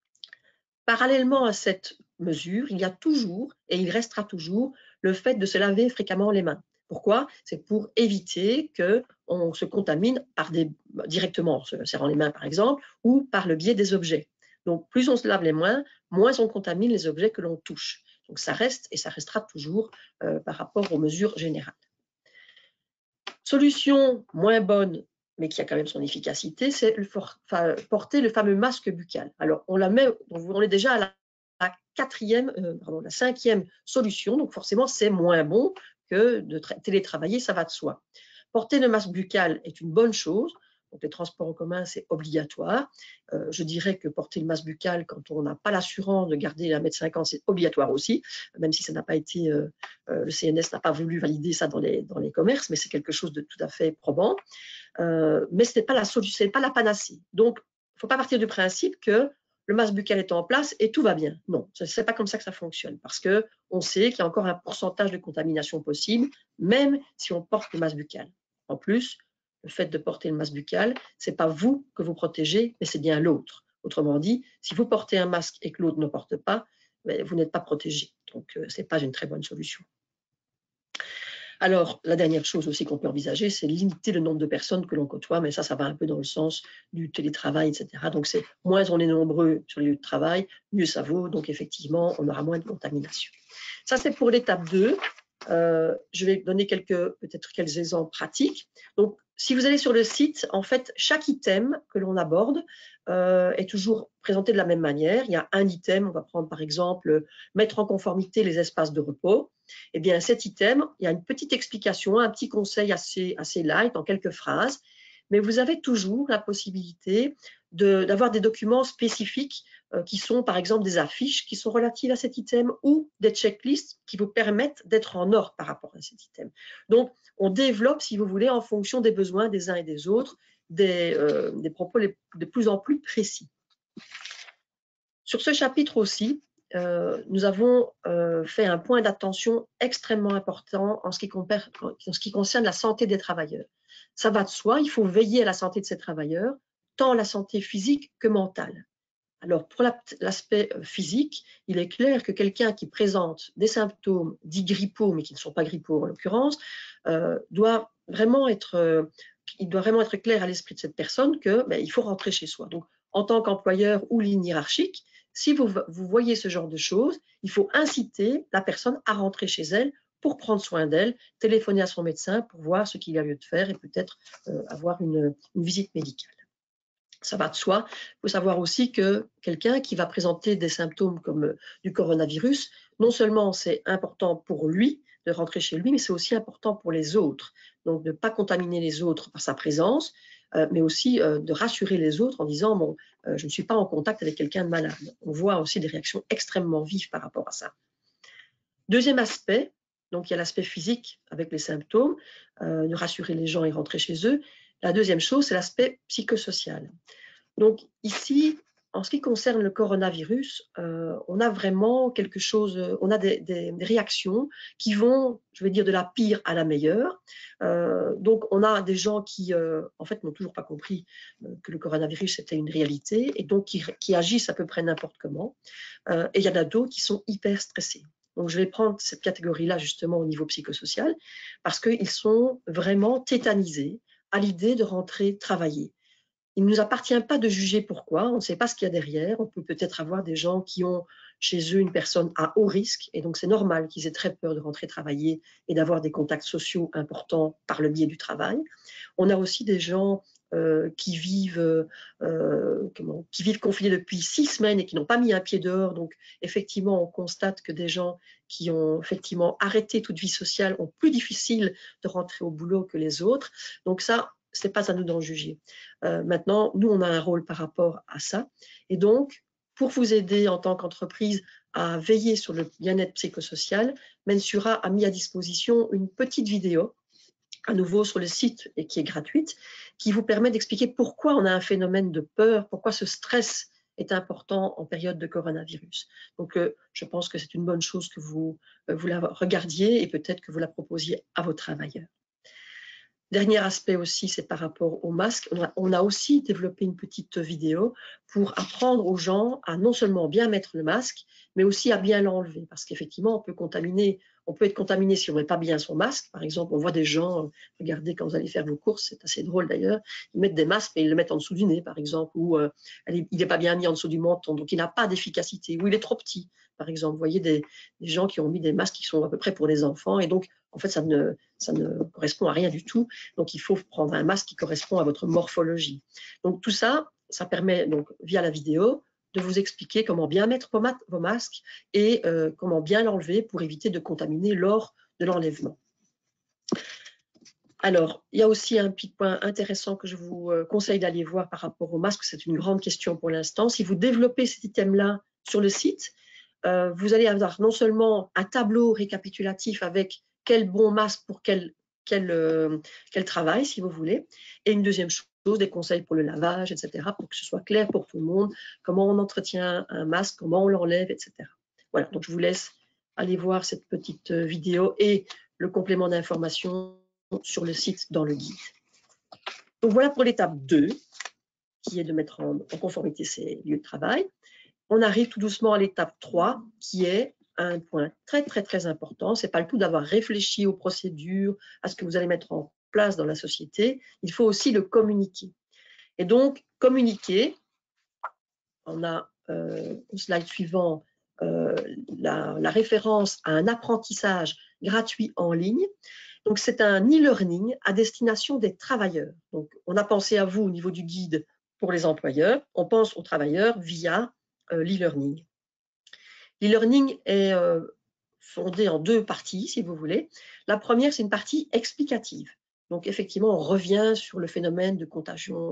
Parallèlement à cette mesure, il y a toujours, et il restera toujours, le fait de se laver fréquemment les mains. Pourquoi? C'est pour éviter qu'on se contamine directement en se serrant les mains, par exemple, ou par le biais des objets. Donc, plus on se lave les mains, moins on contamine les objets que l'on touche. Donc, ça reste et ça restera toujours par rapport aux mesures générales. Solution moins bonne, mais qui a quand même son efficacité, c'est porter le fameux masque buccal. Alors, on est déjà à la cinquième solution, donc forcément, c'est moins bon que de télétravailler, ça va de soi. Porter le masque buccal est une bonne chose. Donc, les transports en commun, c'est obligatoire. Je dirais que porter le masque buccal, quand on n'a pas l'assurance de garder 1,50 m, c'est obligatoire aussi, même si ça n'a pas été, le CNS n'a pas voulu valider ça dans les commerces, mais c'est quelque chose de tout à fait probant. Mais ce n'est pas la solution, ce n'est pas la panacée. Donc, il ne faut pas partir du principe que le masque buccal est en place et tout va bien. Non, ce n'est pas comme ça que ça fonctionne, parce qu'on sait qu'il y a encore un pourcentage de contamination possible, même si on porte le masque buccal. En plus, le fait de porter le masque buccal, ce n'est pas vous que vous protégez, mais c'est bien l'autre. Autrement dit, si vous portez un masque et que l'autre ne porte pas, vous n'êtes pas protégé. Donc, ce n'est pas une très bonne solution. Alors, la dernière chose aussi qu'on peut envisager, c'est limiter le nombre de personnes que l'on côtoie, mais ça va un peu dans le sens du télétravail, etc. Donc, c'est moins on est nombreux sur les lieux de travail, mieux ça vaut. Donc, effectivement, on aura moins de contamination. Ça, c'est pour l'étape 2. Je vais donner peut-être quelques exemples pratiques. Donc, si vous allez sur le site, en fait, chaque item que l'on aborde est toujours présenté de la même manière. Il y a un item, on va prendre par exemple mettre en conformité les espaces de repos. Eh bien, cet item, il y a une petite explication, un petit conseil assez light en quelques phrases, mais vous avez toujours la possibilité d'avoir des documents spécifiques qui sont par exemple des affiches qui sont relatives à cet item ou des checklists qui vous permettent d'être en ordre par rapport à cet item. Donc, on développe, si vous voulez, en fonction des besoins des uns et des autres, des propos de plus en plus précis. Sur ce chapitre aussi, nous avons fait un point d'attention extrêmement important en ce qui concerne la santé des travailleurs. Ça va de soi, il faut veiller à la santé de ces travailleurs, tant la santé physique que mentale. Alors, pour l'aspect physique, il est clair que quelqu'un qui présente des symptômes dits grippaux, mais qui ne sont pas grippaux en l'occurrence, doit vraiment être clair à l'esprit de cette personne qu'il faut rentrer chez soi. Donc, en tant qu'employeur ou ligne hiérarchique, si vous voyez ce genre de choses, il faut inciter la personne à rentrer chez elle pour prendre soin d'elle, téléphoner à son médecin pour voir ce qu'il y a lieu de faire et peut-être avoir une visite médicale. Ça va de soi. Il faut savoir aussi que quelqu'un qui va présenter des symptômes comme du coronavirus, non seulement c'est important pour lui de rentrer chez lui, mais c'est aussi important pour les autres. Donc, de ne pas contaminer les autres par sa présence, mais aussi de rassurer les autres en disant bon, je ne suis pas en contact avec quelqu'un de malade. On voit aussi des réactions extrêmement vives par rapport à ça. Deuxième aspect, donc il y a l'aspect physique avec les symptômes, de rassurer les gens et rentrer chez eux. La deuxième chose, c'est l'aspect psychosocial. Donc ici, en ce qui concerne le coronavirus, on a vraiment quelque chose, on a des réactions qui vont, je vais dire, de la pire à la meilleure. Donc on a des gens qui, en fait, n'ont toujours pas compris que le coronavirus était une réalité et donc qui agissent à peu près n'importe comment. Et il y en a d'autres qui sont hyper stressés. Donc je vais prendre cette catégorie-là justement au niveau psychosocial parce qu'ils sont vraiment tétanisés à l'idée de rentrer travailler. Il ne nous appartient pas de juger pourquoi, on ne sait pas ce qu'il y a derrière. On peut peut-être avoir des gens qui ont chez eux une personne à haut risque, et donc c'est normal qu'ils aient très peur de rentrer travailler et d'avoir des contacts sociaux importants par le biais du travail. On a aussi des gens qui vivent confinés depuis 6 semaines et qui n'ont pas mis un pied dehors. Donc effectivement, on constate que des gens qui ont effectivement arrêté toute vie sociale ont plus difficile de rentrer au boulot que les autres. Donc ça, ce n'est pas à nous d'en juger. Maintenant, nous, on a un rôle par rapport à ça. Et donc, pour vous aider en tant qu'entreprise à veiller sur le bien-être psychosocial, Mensura a mis à disposition une petite vidéo, à nouveau sur le site et qui est gratuite, qui vous permet d'expliquer pourquoi on a un phénomène de peur, pourquoi ce stress est important en période de coronavirus. Donc, je pense que c'est une bonne chose que vous la regardiez et peut-être que vous la proposiez à vos travailleurs. Dernier aspect aussi, c'est par rapport au masque. On a aussi développé une petite vidéo pour apprendre aux gens à non seulement bien mettre le masque, mais aussi à bien l'enlever. Parce qu'effectivement, on peut être contaminé si on ne met pas bien son masque. Par exemple, on voit des gens, regardez quand vous allez faire vos courses, c'est assez drôle d'ailleurs, ils mettent des masques mais ils le mettent en dessous du nez, par exemple, ou il n'est pas bien mis en dessous du menton, donc il n'a pas d'efficacité, ou il est trop petit, par exemple. Vous voyez des gens qui ont mis des masques qui sont à peu près pour les enfants, et donc en fait ça ne correspond à rien du tout. Donc il faut prendre un masque qui correspond à votre morphologie. Donc tout ça, ça permet donc via la vidéo de vous expliquer comment bien mettre vos masques et comment bien l'enlever pour éviter de contaminer lors de l'enlèvement. Alors, il y a aussi un petit point intéressant que je vous conseille d'aller voir par rapport au masque. C'est une grande question pour l'instant. Si vous développez cet item-là sur le site, vous allez avoir non seulement un tableau récapitulatif avec quel bon masque pour quel travail, si vous voulez, et une deuxième chose, des conseils pour le lavage, etc., pour que ce soit clair pour tout le monde, comment on entretient un masque, comment on l'enlève, etc. Voilà, donc je vous laisse aller voir cette petite vidéo et le complément d'information sur le site dans le guide. Donc voilà pour l'étape 2, qui est de mettre en conformité ces lieux de travail. On arrive tout doucement à l'étape 3, qui est un point très, très, très important. Ce n'est pas le tout d'avoir réfléchi aux procédures, à ce que vous allez mettre en place dans la société. Il faut aussi le communiquer. Et donc, communiquer, on a au slide suivant la référence à un apprentissage gratuit en ligne. Donc, c'est un e-learning à destination des travailleurs. Donc, on a pensé à vous au niveau du guide pour les employeurs. On pense aux travailleurs via l'e-learning. L'e-learning est fondé en 2 parties, si vous voulez. La première, c'est une partie explicative. Donc, effectivement, on revient sur le phénomène de contamination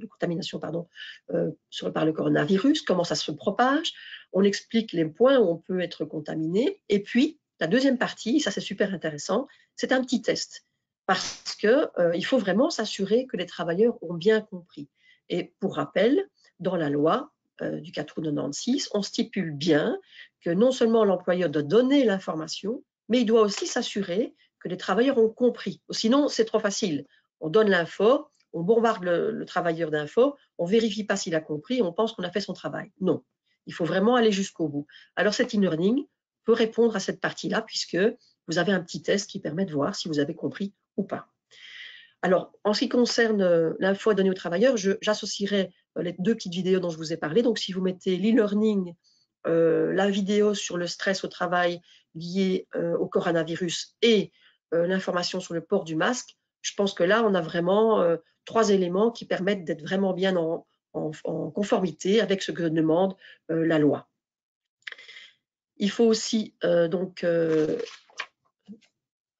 par le coronavirus, comment ça se propage. On explique les points où on peut être contaminé. Et puis, la deuxième partie, ça c'est super intéressant, c'est un petit test. Parce qu'il faut vraiment s'assurer que les travailleurs ont bien compris. Et pour rappel, dans la loi du 4 août 96, on stipule bien que non seulement l'employeur doit donner l'information, mais il doit aussi s'assurer que les travailleurs ont compris. Sinon, c'est trop facile. On donne l'info, on bombarde le travailleur d'info, on ne vérifie pas s'il a compris, on pense qu'on a fait son travail. Non, il faut vraiment aller jusqu'au bout. Alors, cet e-learning peut répondre à cette partie-là, puisque vous avez un petit test qui permet de voir si vous avez compris ou pas. Alors, en ce qui concerne l'info à donner aux travailleurs, j'associerai les 2 petites vidéos dont je vous ai parlé. Donc, si vous mettez l'e-learning, la vidéo sur le stress au travail lié au coronavirus et l'information sur le port du masque, je pense que là, on a vraiment 3 éléments qui permettent d'être vraiment bien en conformité avec ce que demande la loi. Il faut aussi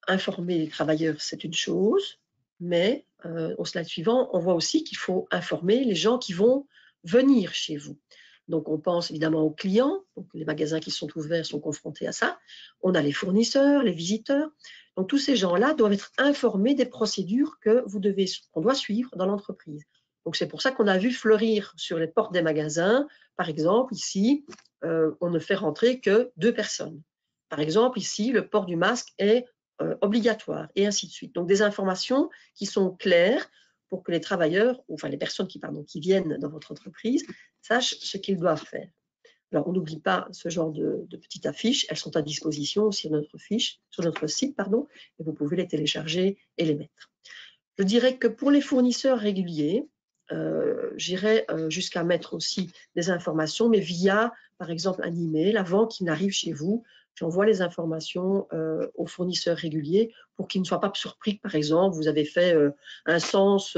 informer les travailleurs, c'est une chose, mais au slide suivant, on voit aussi qu'il faut informer les gens qui vont venir chez vous. Donc, on pense évidemment aux clients, donc les magasins qui sont ouverts sont confrontés à ça. On a les fournisseurs, les visiteurs. Donc, tous ces gens-là doivent être informés des procédures qu'on doit suivre dans l'entreprise. Donc, c'est pour ça qu'on a vu fleurir sur les portes des magasins, par exemple, ici, on ne fait rentrer que 2 personnes. Par exemple, ici, le port du masque est obligatoire, et ainsi de suite. Donc, des informations qui sont claires pour que les travailleurs, enfin les personnes qui viennent dans votre entreprise, sachent ce qu'ils doivent faire. Alors, on n'oublie pas ce genre de petites affiches, elles sont à disposition sur notre site, et vous pouvez les télécharger et les mettre. Je dirais que pour les fournisseurs réguliers, j'irais jusqu'à mettre aussi des informations, mais via, par exemple, un email, avant qu'il n'arrive chez vous, j'envoie les informations aux fournisseurs réguliers pour qu'ils ne soient pas surpris. Par exemple, vous avez fait un sens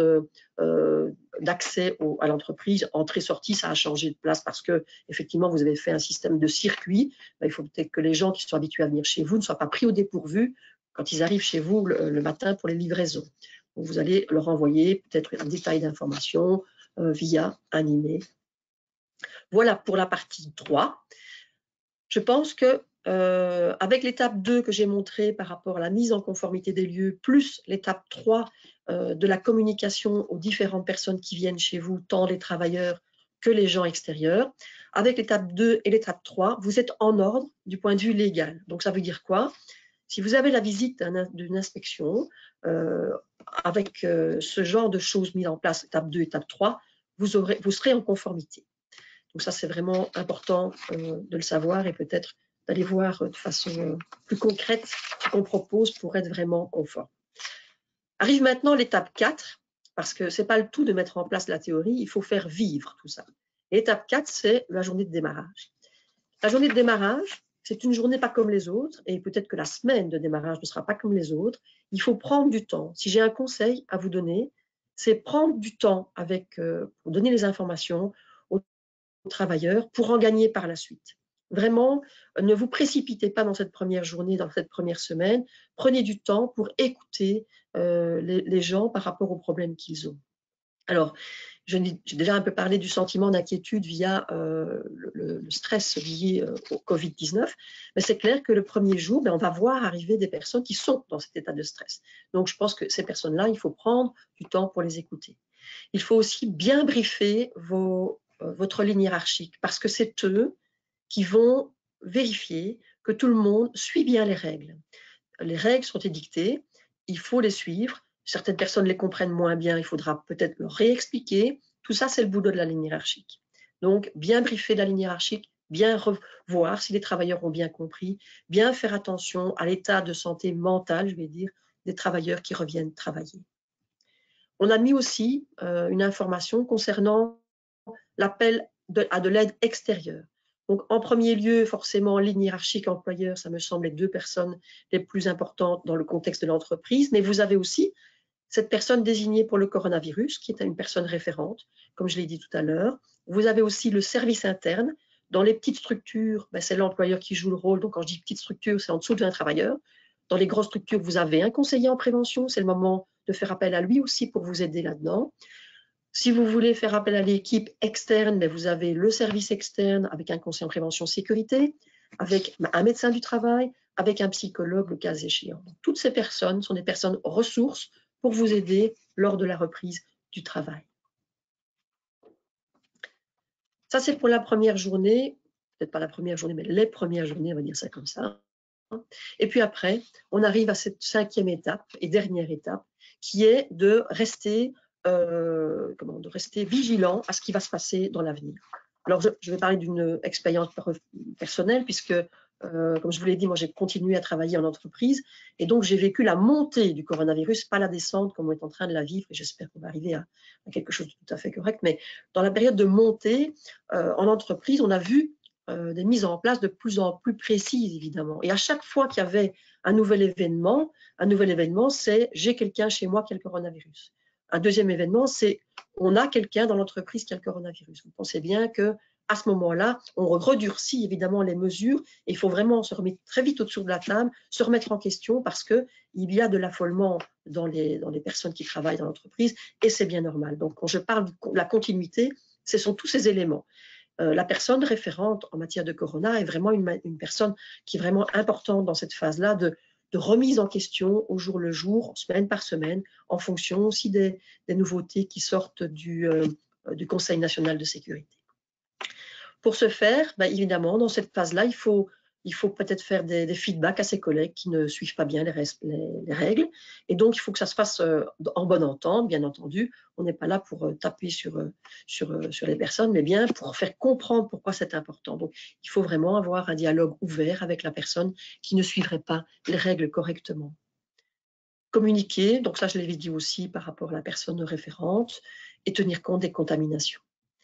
d'accès à l'entreprise, entrée-sortie, ça a changé de place parce que effectivement vous avez fait un système de circuit. Il faut peut-être que les gens qui sont habitués à venir chez vous ne soient pas pris au dépourvu quand ils arrivent chez vous le matin pour les livraisons. Donc, vous allez leur envoyer peut-être un détail d'information via un email. Voilà pour la partie 3. Je pense que avec l'étape 2 que j'ai montrée par rapport à la mise en conformité des lieux, plus l'étape 3 de la communication aux différentes personnes qui viennent chez vous, tant les travailleurs que les gens extérieurs, avec l'étape 2 et l'étape 3, vous êtes en ordre du point de vue légal. Donc ça veut dire quoi? Si vous avez la visite d'une inspection, avec ce genre de choses mises en place, étape 2, étape 3, vous serez en conformité. Donc ça, c'est vraiment important de le savoir et peut-être d'aller voir de façon plus concrète ce qu'on propose pour être vraiment conforme. Arrive maintenant l'étape 4, parce que ce n'est pas le tout de mettre en place la théorie, il faut faire vivre tout ça. L'étape 4, c'est la journée de démarrage. La journée de démarrage, c'est une journée pas comme les autres, et peut-être que la semaine de démarrage ne sera pas comme les autres. Il faut prendre du temps. Si j'ai un conseil à vous donner, c'est prendre du temps pour donner les informations aux travailleurs pour en gagner par la suite. Vraiment, ne vous précipitez pas dans cette première journée, dans cette première semaine. Prenez du temps pour écouter les gens par rapport aux problèmes qu'ils ont. Alors, j'ai déjà un peu parlé du sentiment d'inquiétude via le stress lié au Covid-19, mais c'est clair que le premier jour, on va voir arriver des personnes qui sont dans cet état de stress. Donc, je pense que ces personnes-là, il faut prendre du temps pour les écouter. Il faut aussi bien briefer votre ligne hiérarchique, parce que c'est eux qui vont vérifier que tout le monde suit bien les règles. Les règles sont édictées, il faut les suivre. Certaines personnes les comprennent moins bien, il faudra peut-être leur réexpliquer. Tout ça, c'est le boulot de la ligne hiérarchique. Donc, bien briefer la ligne hiérarchique, bien revoir si les travailleurs ont bien compris, bien faire attention à l'état de santé mentale, je vais dire, des travailleurs qui reviennent travailler. On a mis aussi une information concernant l'appel à de l'aide extérieure. Donc, en premier lieu, forcément, ligne hiérarchique employeur, ça me semble les 2 personnes les plus importantes dans le contexte de l'entreprise, mais vous avez aussi cette personne désignée pour le coronavirus, qui est une personne référente, comme je l'ai dit tout à l'heure. Vous avez aussi le service interne. Dans les petites structures, c'est l'employeur qui joue le rôle. Donc, quand je dis petite structure, c'est en dessous de 20 travailleurs. Dans les grosses structures, vous avez un conseiller en prévention. C'est le moment de faire appel à lui aussi pour vous aider là-dedans. Si vous voulez faire appel à l'équipe externe, vous avez le service externe avec un conseiller en prévention sécurité, avec un médecin du travail, avec un psychologue le cas échéant. Donc, toutes ces personnes sont des personnes ressources pour vous aider lors de la reprise du travail. Ça, c'est pour la première journée, peut-être pas la première journée, mais les premières journées, on va dire ça comme ça. Et puis après, on arrive à cette 5e étape et dernière étape, qui est de rester vigilant à ce qui va se passer dans l'avenir. Alors, je vais parler d'une expérience personnelle, puisque, comme je vous l'ai dit, moi, j'ai continué à travailler en entreprise, et donc j'ai vécu la montée du coronavirus, pas la descente, comme on est en train de la vivre, et j'espère qu'on va arriver à quelque chose de tout à fait correct, mais dans la période de montée, en entreprise, on a vu des mises en place de plus en plus précises, évidemment. Et à chaque fois qu'il y avait un nouvel événement, c'est « j'ai quelqu'un chez moi qui a le coronavirus ». Un deuxième événement, c'est « on a quelqu'un dans l'entreprise qui a le coronavirus ». Vous pensez bien que à ce moment-là, on redurcit évidemment les mesures et il faut vraiment se remettre très vite au-dessus de la table, se remettre en question parce qu'il y a de l'affolement dans les personnes qui travaillent dans l'entreprise et c'est bien normal. Donc, quand je parle de la continuité, ce sont tous ces éléments. La personne référente en matière de corona est vraiment une personne qui est vraiment importante dans cette phase-là de remise en question au jour le jour, semaine par semaine, en fonction aussi des nouveautés qui sortent du Conseil national de sécurité. Pour ce faire, évidemment, dans cette phase-là, il faut peut-être faire des feedbacks à ses collègues qui ne suivent pas bien les règles. Et donc, il faut que ça se fasse en bonne entente, bien entendu. On n'est pas là pour taper sur les personnes, mais bien pour faire comprendre pourquoi c'est important. Donc, il faut vraiment avoir un dialogue ouvert avec la personne qui ne suivrait pas les règles correctement. Communiquer, donc ça, je l'avais dit aussi par rapport à la personne référente, et tenir compte des contaminations.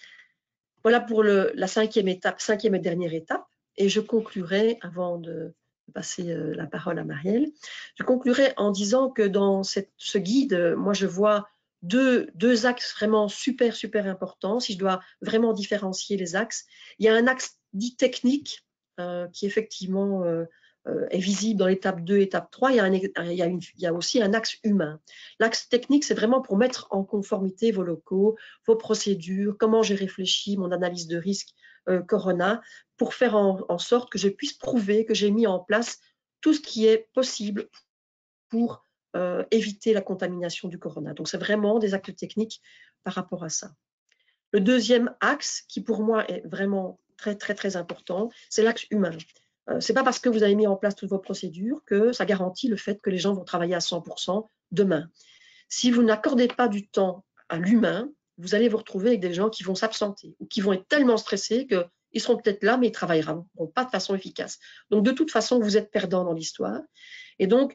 Voilà pour la cinquième et dernière étape. Et je conclurai, avant de passer la parole à Marielle, je conclurai en disant que dans ce guide, moi je vois deux axes vraiment super importants. Si je dois vraiment différencier les axes, il y a un axe dit technique qui effectivement est visible dans l'étape 2, étape 3. Il y a aussi un axe humain. L'axe technique, c'est vraiment pour mettre en conformité vos locaux, vos procédures, comment j'ai réfléchi, mon analyse de risque Corona, pour faire en sorte que je puisse prouver que j'ai mis en place tout ce qui est possible pour éviter la contamination du Corona. Donc, c'est vraiment des actes techniques par rapport à ça. Le deuxième axe, qui pour moi est vraiment très important, c'est l'axe humain. Ce n'est pas parce que vous avez mis en place toutes vos procédures que ça garantit le fait que les gens vont travailler à 100% demain. Si vous n'accordez pas du temps à l'humain, vous allez vous retrouver avec des gens qui vont s'absenter ou qui vont être tellement stressés qu'ils seront peut-être là, mais ils ne travailleront pas de façon efficace. Donc, de toute façon, vous êtes perdant dans l'histoire. Et donc,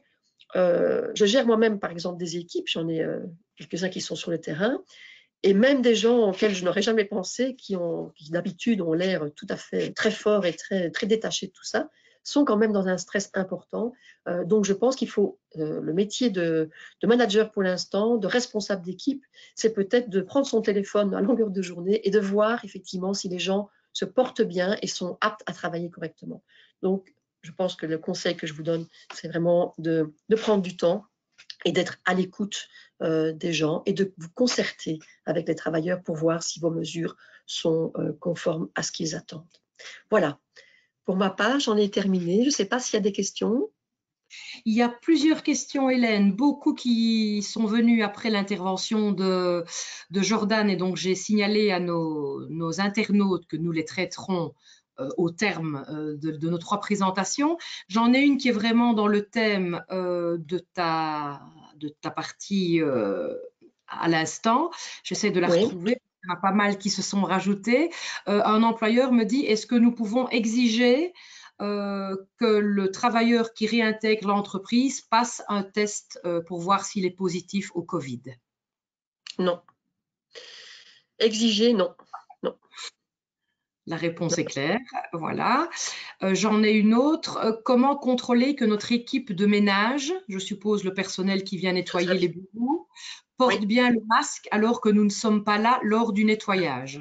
je gère moi-même, par exemple, des équipes. J'en ai quelques-uns qui sont sur le terrain. Et même des gens auxquels je n'aurais jamais pensé, qui d'habitude ont l'air tout à fait très forts et très détachés de tout ça, sont quand même dans un stress important. Donc, je pense qu'il faut le métier de manager pour l'instant, de responsable d'équipe, c'est peut-être de prendre son téléphone à longueur de journée et de voir effectivement si les gens se portent bien et sont aptes à travailler correctement. Donc, je pense que le conseil que je vous donne, c'est vraiment de prendre du temps et d'être à l'écoute des gens et de vous concerter avec les travailleurs pour voir si vos mesures sont conformes à ce qu'ils attendent. Voilà. Pour ma part, j'en ai terminé. Je ne sais pas s'il y a des questions. Il y a plusieurs questions, Hélène, beaucoup qui sont venues après l'intervention de Jordan, et donc j'ai signalé à nos internautes que nous les traiterons au terme de nos 3 présentations. J'en ai une qui est vraiment dans le thème de ta partie à l'instant. J'essaie de la retrouver. Il y en a pas mal qui se sont rajoutés. Un employeur me dit, est-ce que nous pouvons exiger que le travailleur qui réintègre l'entreprise passe un test pour voir s'il est positif au Covid? Non. Exiger, non. Non. La réponse est claire, voilà. J'en ai une autre. Comment contrôler que notre équipe de ménage, je suppose le personnel qui vient nettoyer les bureaux, porte bien le masque alors que nous ne sommes pas là lors du nettoyage?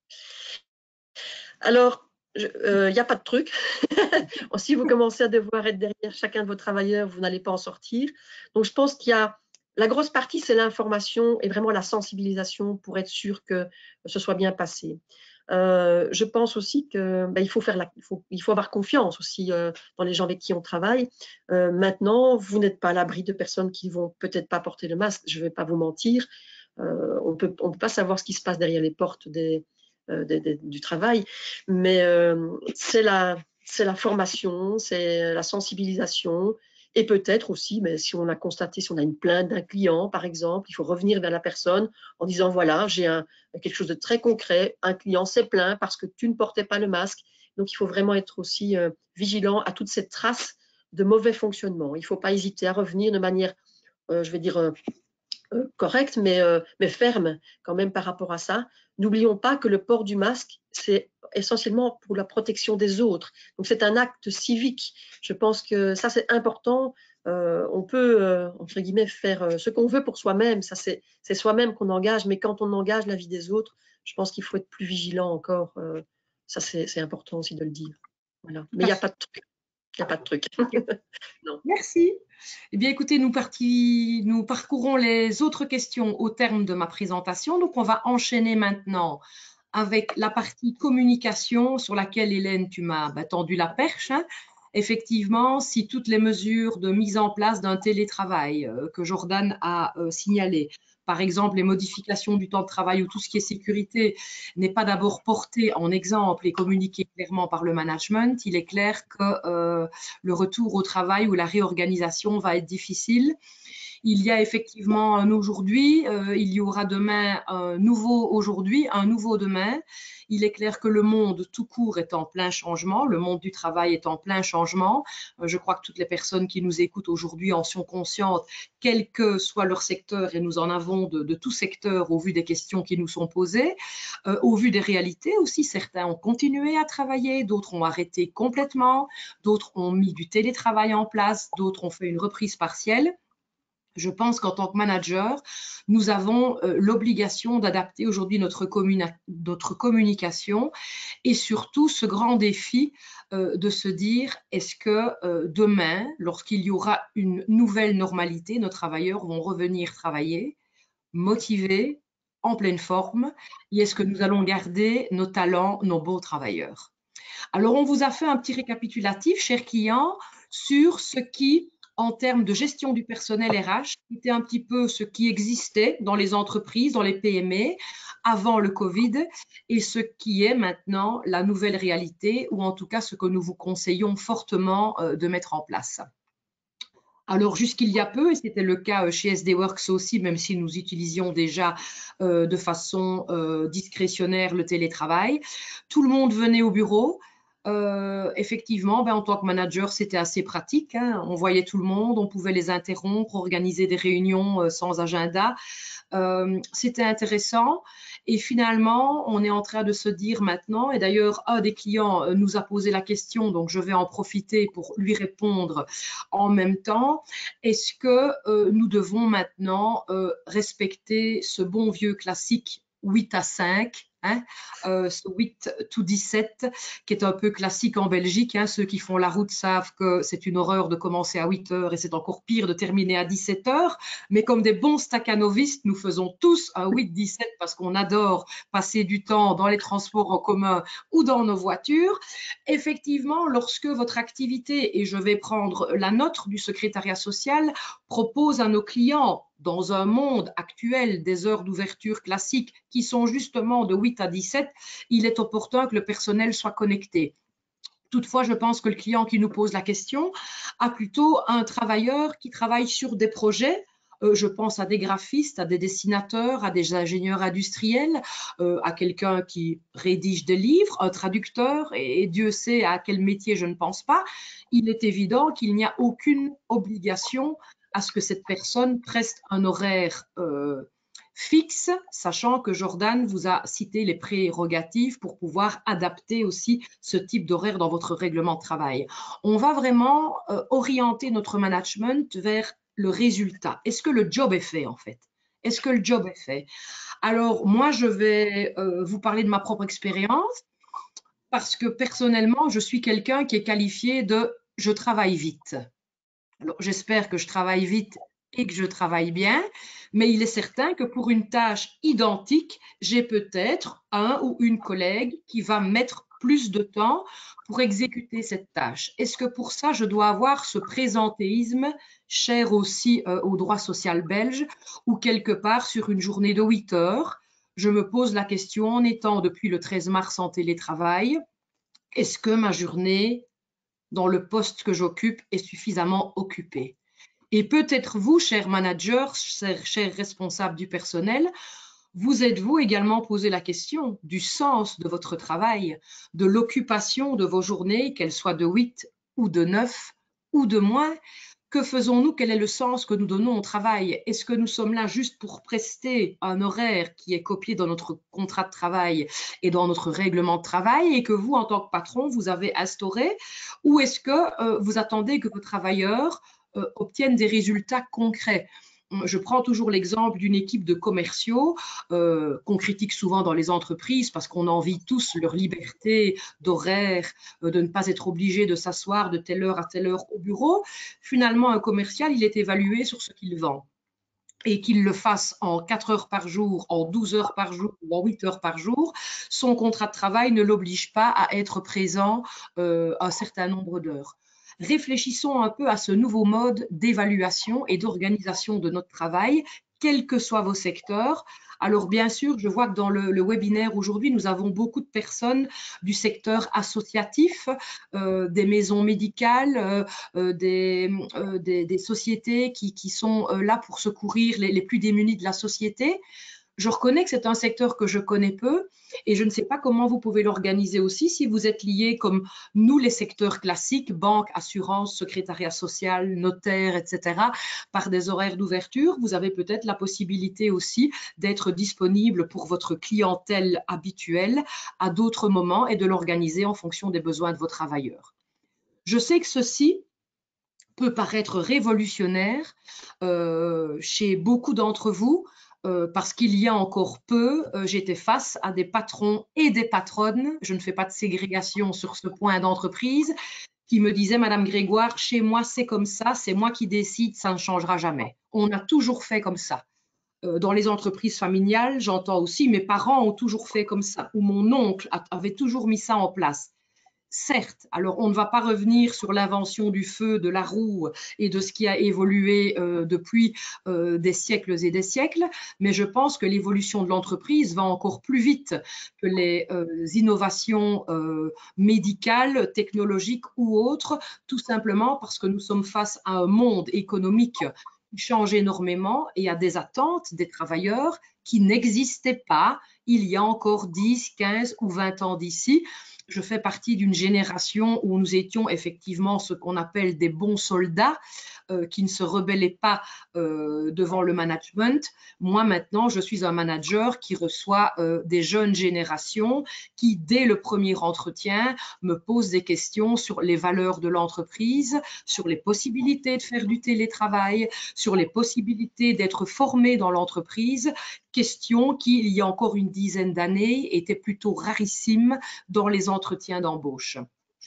Alors, il n'y a pas de truc. Si vous commencez à devoir être derrière chacun de vos travailleurs, vous n'allez pas en sortir. Donc, je pense qu'il y a la grosse partie, c'est l'information et vraiment la sensibilisation pour être sûr que ce soit bien passé. Je pense aussi qu'il faut avoir confiance aussi dans les gens avec qui on travaille. Maintenant, vous n'êtes pas à l'abri de personnes qui vont peut-être pas porter le masque. Je ne vais pas vous mentir. On peut pas savoir ce qui se passe derrière les portes du travail, mais c'est la formation, c'est la sensibilisation. Et peut-être aussi, mais si on a constaté, si on a une plainte d'un client, par exemple, il faut revenir vers la personne en disant, voilà, j'ai quelque chose de très concret, un client s'est plaint parce que tu ne portais pas le masque. Donc, il faut vraiment être aussi vigilant à toute cette trace de mauvais fonctionnement. Il ne faut pas hésiter à revenir de manière, je vais dire, correcte, mais ferme quand même par rapport à ça. N'oublions pas que le port du masque, c'est essentiellement pour la protection des autres. Donc, c'est un acte civique. Je pense que ça, c'est important. On peut, entre guillemets, faire ce qu'on veut pour soi-même. Ça, c'est soi-même qu'on engage. Mais quand on engage la vie des autres, je pense qu'il faut être plus vigilant encore Ça, c'est important aussi de le dire. Voilà. Mais il n'y a pas de truc. Il n'y a pas de truc. Non. Merci. Eh bien, écoutez, nous parcourons les autres questions au terme de ma présentation. Donc, on va enchaîner maintenant avec la partie communication sur laquelle, Hélène, tu m'as tendu la perche. Hein. Effectivement, si toutes les mesures de mise en place d'un télétravail que Jordan a signalées, par exemple les modifications du temps de travail ou tout ce qui est sécurité, n'est pas d'abord porté en exemple et communiqué clairement par le management, il est clair que le retour au travail ou la réorganisation va être difficile. Il y a effectivement un aujourd'hui, il y aura demain un nouveau aujourd'hui, un nouveau demain. Il est clair que le monde tout court est en plein changement, le monde du travail est en plein changement. Je crois que toutes les personnes qui nous écoutent aujourd'hui en sont conscientes, quel que soit leur secteur, et nous en avons de tout secteur au vu des questions qui nous sont posées, au vu des réalités aussi. Certains ont continué à travailler, d'autres ont arrêté complètement, d'autres ont mis du télétravail en place, d'autres ont fait une reprise partielle. Je pense qu'en tant que manager, nous avons l'obligation d'adapter aujourd'hui notre communication et surtout ce grand défi de se dire est-ce que demain, lorsqu'il y aura une nouvelle normalité, nos travailleurs vont revenir travailler, motivés, en pleine forme, et est-ce que nous allons garder nos talents, nos beaux travailleurs? Alors, on vous a fait un petit récapitulatif, chers clients, sur ce qui, en termes de gestion du personnel RH, était un petit peu ce qui existait dans les entreprises, dans les PME, avant le Covid, et ce qui est maintenant la nouvelle réalité, ou en tout cas ce que nous vous conseillons fortement de mettre en place. Alors, jusqu'il y a peu, et c'était le cas chez SD Works aussi, même si nous utilisions déjà de façon discrétionnaire le télétravail, tout le monde venait au bureau. Effectivement, en tant que manager, c'était assez pratique. Hein. On voyait tout le monde, on pouvait les interrompre, organiser des réunions sans agenda. C'était intéressant. Et finalement, on est en train de se dire maintenant, et d'ailleurs, un des clients nous a posé la question, donc je vais en profiter pour lui répondre en même temps. Est-ce que nous devons maintenant respecter ce bon vieux classique 8 à 5, hein, ce 8 to 17, qui est un peu classique en Belgique. Hein. Ceux qui font la route savent que c'est une horreur de commencer à 8 heures et c'est encore pire de terminer à 17 heures. Mais comme des bons staccanovistes, nous faisons tous un 8-17 parce qu'on adore passer du temps dans les transports en commun ou dans nos voitures. Effectivement, lorsque votre activité, et je vais prendre la nôtre du secrétariat social, propose à nos clients dans un monde actuel des heures d'ouverture classiques qui sont justement de 8 à 17, il est opportun que le personnel soit connecté. Toutefois, je pense que le client qui nous pose la question a plutôt un travailleur qui travaille sur des projets. Je pense à des graphistes, à des dessinateurs, à des ingénieurs industriels, à quelqu'un qui rédige des livres, un traducteur, et Dieu sait à quel métier je ne pense pas. Il est évident qu'il n'y a aucune obligation à ce que cette personne preste un horaire fixe, sachant que Jordan vous a cité les prérogatives pour pouvoir adapter aussi ce type d'horaire dans votre règlement de travail. On va vraiment orienter notre management vers le résultat. Est-ce que le job est fait en fait? Est-ce que le job est fait? Alors moi, je vais vous parler de ma propre expérience parce que personnellement, je suis quelqu'un qui est qualifié de « je travaille vite ». Alors, j'espère que je travaille vite et que je travaille bien, mais il est certain que pour une tâche identique, j'ai peut-être un ou une collègue qui va mettre plus de temps pour exécuter cette tâche. Est-ce que pour ça, je dois avoir ce présentéisme, cher aussi au droit social belge, ou quelque part sur une journée de 8 heures, je me pose la question en étant depuis le 13 mars en télétravail, est-ce que ma journée dans le poste que j'occupe est suffisamment occupé. Et peut-être vous, chers managers, chers responsables du personnel, vous êtes-vous également posé la question du sens de votre travail, de l'occupation de vos journées, qu'elles soient de 8 ou de 9 ou de moins. Que faisons-nous? Quel est le sens que nous donnons au travail? Est-ce que nous sommes là juste pour prester un horaire qui est copié dans notre contrat de travail et dans notre règlement de travail et que vous, en tant que patron, vous avez instauré? Ou est-ce que vous attendez que vos travailleurs obtiennent des résultats concrets? Je prends toujours l'exemple d'une équipe de commerciaux qu'on critique souvent dans les entreprises parce qu'on envie tous leur liberté d'horaire, de ne pas être obligé de s'asseoir de telle heure à telle heure au bureau. Finalement, un commercial, il est évalué sur ce qu'il vend. Et qu'il le fasse en 4 heures par jour, en 12 heures par jour ou en 8 heures par jour, son contrat de travail ne l'oblige pas à être présent un certain nombre d'heures. Réfléchissons un peu à ce nouveau mode d'évaluation et d'organisation de notre travail, quels que soient vos secteurs. Alors bien sûr, je vois que dans le webinaire aujourd'hui, nous avons beaucoup de personnes du secteur associatif, des maisons médicales, des sociétés qui sont là pour secourir les plus démunis de la société. Je reconnais que c'est un secteur que je connais peu et je ne sais pas comment vous pouvez l'organiser aussi si vous êtes liés comme nous, les secteurs classiques, banque, assurance, secrétariat social, notaire, etc., par des horaires d'ouverture. Vous avez peut-être la possibilité aussi d'être disponible pour votre clientèle habituelle à d'autres moments et de l'organiser en fonction des besoins de vos travailleurs. Je sais que ceci peut paraître révolutionnaire chez beaucoup d'entre vous, parce qu'il y a encore peu, j'étais face à des patrons et des patronnes, je ne fais pas de ségrégation sur ce point d'entreprise, qui me disaient, Madame Grégoire, chez moi c'est comme ça, c'est moi qui décide, ça ne changera jamais. On a toujours fait comme ça. Dans les entreprises familiales, j'entends aussi, mes parents ont toujours fait comme ça, ou mon oncle avait toujours mis ça en place. Certes, alors on ne va pas revenir sur l'invention du feu, de la roue et de ce qui a évolué depuis des siècles et des siècles, mais je pense que l'évolution de l'entreprise va encore plus vite que les innovations médicales, technologiques ou autres, tout simplement parce que nous sommes face à un monde économique qui change énormément et à des attentes des travailleurs qui n'existaient pas il y a encore 10, 15 ou 20 ans d'ici. Je fais partie d'une génération où nous étions effectivement ce qu'on appelle des bons soldats qui ne se rebellaient pas devant le management. Moi, maintenant, je suis un manager qui reçoit des jeunes générations qui, dès le premier entretien, me posent des questions sur les valeurs de l'entreprise, sur les possibilités de faire du télétravail, sur les possibilités d'être formé dans l'entreprise, questions qui, il y a encore une dizaine d'années, étaient plutôt rarissimes dans les entretiens d'embauche.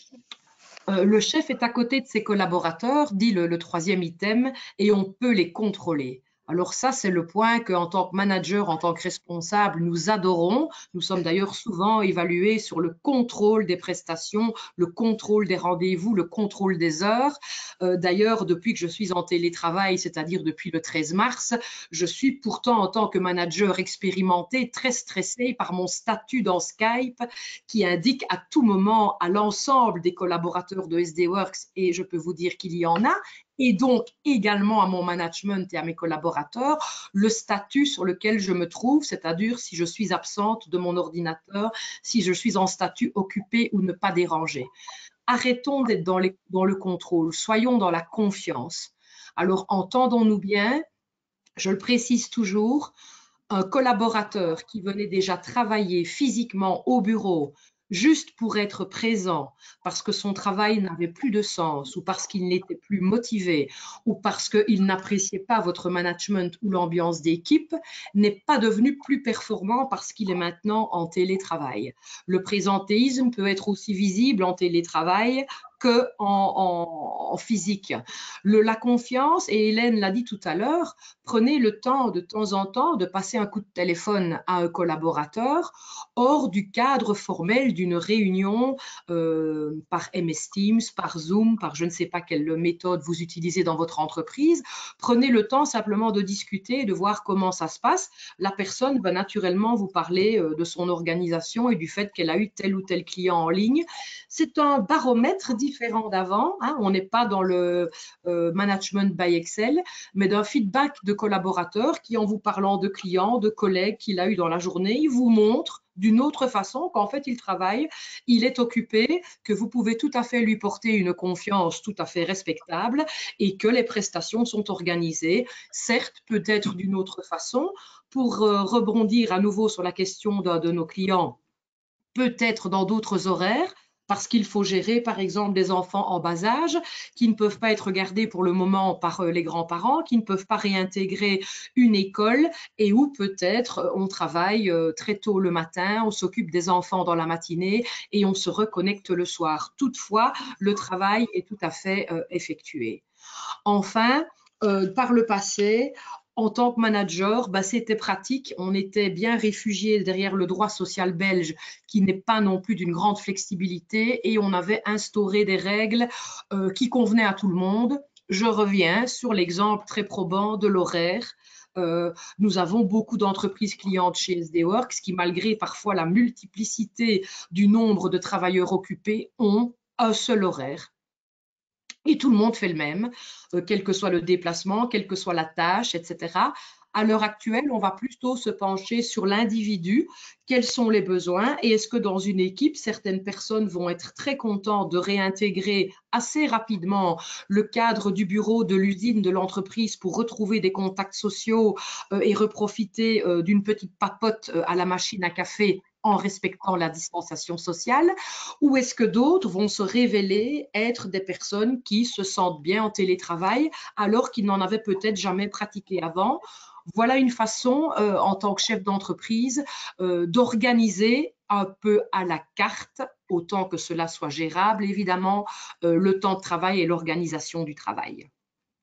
Le chef est à côté de ses collaborateurs, dit le troisième item, et on peut les contrôler. Alors ça, c'est le point qu'en tant que manager, en tant que responsable, nous adorons. Nous sommes d'ailleurs souvent évalués sur le contrôle des prestations, le contrôle des rendez-vous, le contrôle des heures. D'ailleurs, depuis que je suis en télétravail, c'est-à-dire depuis le 13 mars, je suis pourtant en tant que manager expérimenté très stressée par mon statut dans Skype qui indique à tout moment à l'ensemble des collaborateurs de SD Works, et je peux vous dire qu'il y en a, et donc également à mon management et à mes collaborateurs, le statut sur lequel je me trouve, c'est-à-dire si je suis absente de mon ordinateur, si je suis en statut occupé ou ne pas déranger. Arrêtons d'être dans le contrôle, soyons dans la confiance. Alors, entendons-nous bien, je le précise toujours, un collaborateur qui venait déjà travailler physiquement au bureau juste pour être présent, parce que son travail n'avait plus de sens, ou parce qu'il n'était plus motivé, ou parce qu'il n'appréciait pas votre management ou l'ambiance d'équipe, n'est pas devenu plus performant parce qu'il est maintenant en télétravail. Le présentéisme peut être aussi visible en télétravail qu'en physique. La confiance, et Hélène l'a dit tout à l'heure, prenez le temps de temps en temps de passer un coup de téléphone à un collaborateur hors du cadre formel d'une réunion par MS Teams, par Zoom, par je ne sais pas quelle méthode vous utilisez dans votre entreprise. Prenez le temps simplement de discuter, de voir comment ça se passe. La personne va naturellement vous parler de son organisation et du fait qu'elle a eu tel ou tel client en ligne. C'est un baromètre différent d'avant, hein. On n'est pas dans le management by Excel, mais d'un feedback de collaborateurs qui, en vous parlant de clients, de collègues qu'il a eu dans la journée, il vous montre d'une autre façon qu'en fait il travaille, il est occupé, que vous pouvez tout à fait lui porter une confiance tout à fait respectable et que les prestations sont organisées, certes peut-être d'une autre façon. Pour rebondir à nouveau sur la question d'un de nos clients, peut-être dans d'autres horaires, parce qu'il faut gérer, par exemple, des enfants en bas âge qui ne peuvent pas être gardés pour le moment par les grands-parents, qui ne peuvent pas réintégrer une école et où peut-être on travaille très tôt le matin, on s'occupe des enfants dans la matinée et on se reconnecte le soir. Toutefois, le travail est tout à fait effectué. Enfin, par le passé, en tant que manager, c'était pratique. On était bien réfugié derrière le droit social belge qui n'est pas non plus d'une grande flexibilité et on avait instauré des règles qui convenaient à tout le monde. Je reviens sur l'exemple très probant de l'horaire. Nous avons beaucoup d'entreprises clientes chez SD Works qui, malgré parfois la multiplicité du nombre de travailleurs occupés, ont un seul horaire. Et tout le monde fait le même, quel que soit le déplacement, quelle que soit la tâche, etc. À l'heure actuelle, on va plutôt se pencher sur l'individu, quels sont les besoins et est-ce que dans une équipe, certaines personnes vont être très contentes de réintégrer assez rapidement le cadre du bureau, de l'usine, de l'entreprise pour retrouver des contacts sociaux et reprofiter d'une petite papote à la machine à café en respectant la distanciation sociale, ou est-ce que d'autres vont se révéler être des personnes qui se sentent bien en télétravail alors qu'ils n'en avaient peut-être jamais pratiqué avant? Voilà une façon, en tant que chef d'entreprise, d'organiser un peu à la carte, autant que cela soit gérable, évidemment, le temps de travail et l'organisation du travail.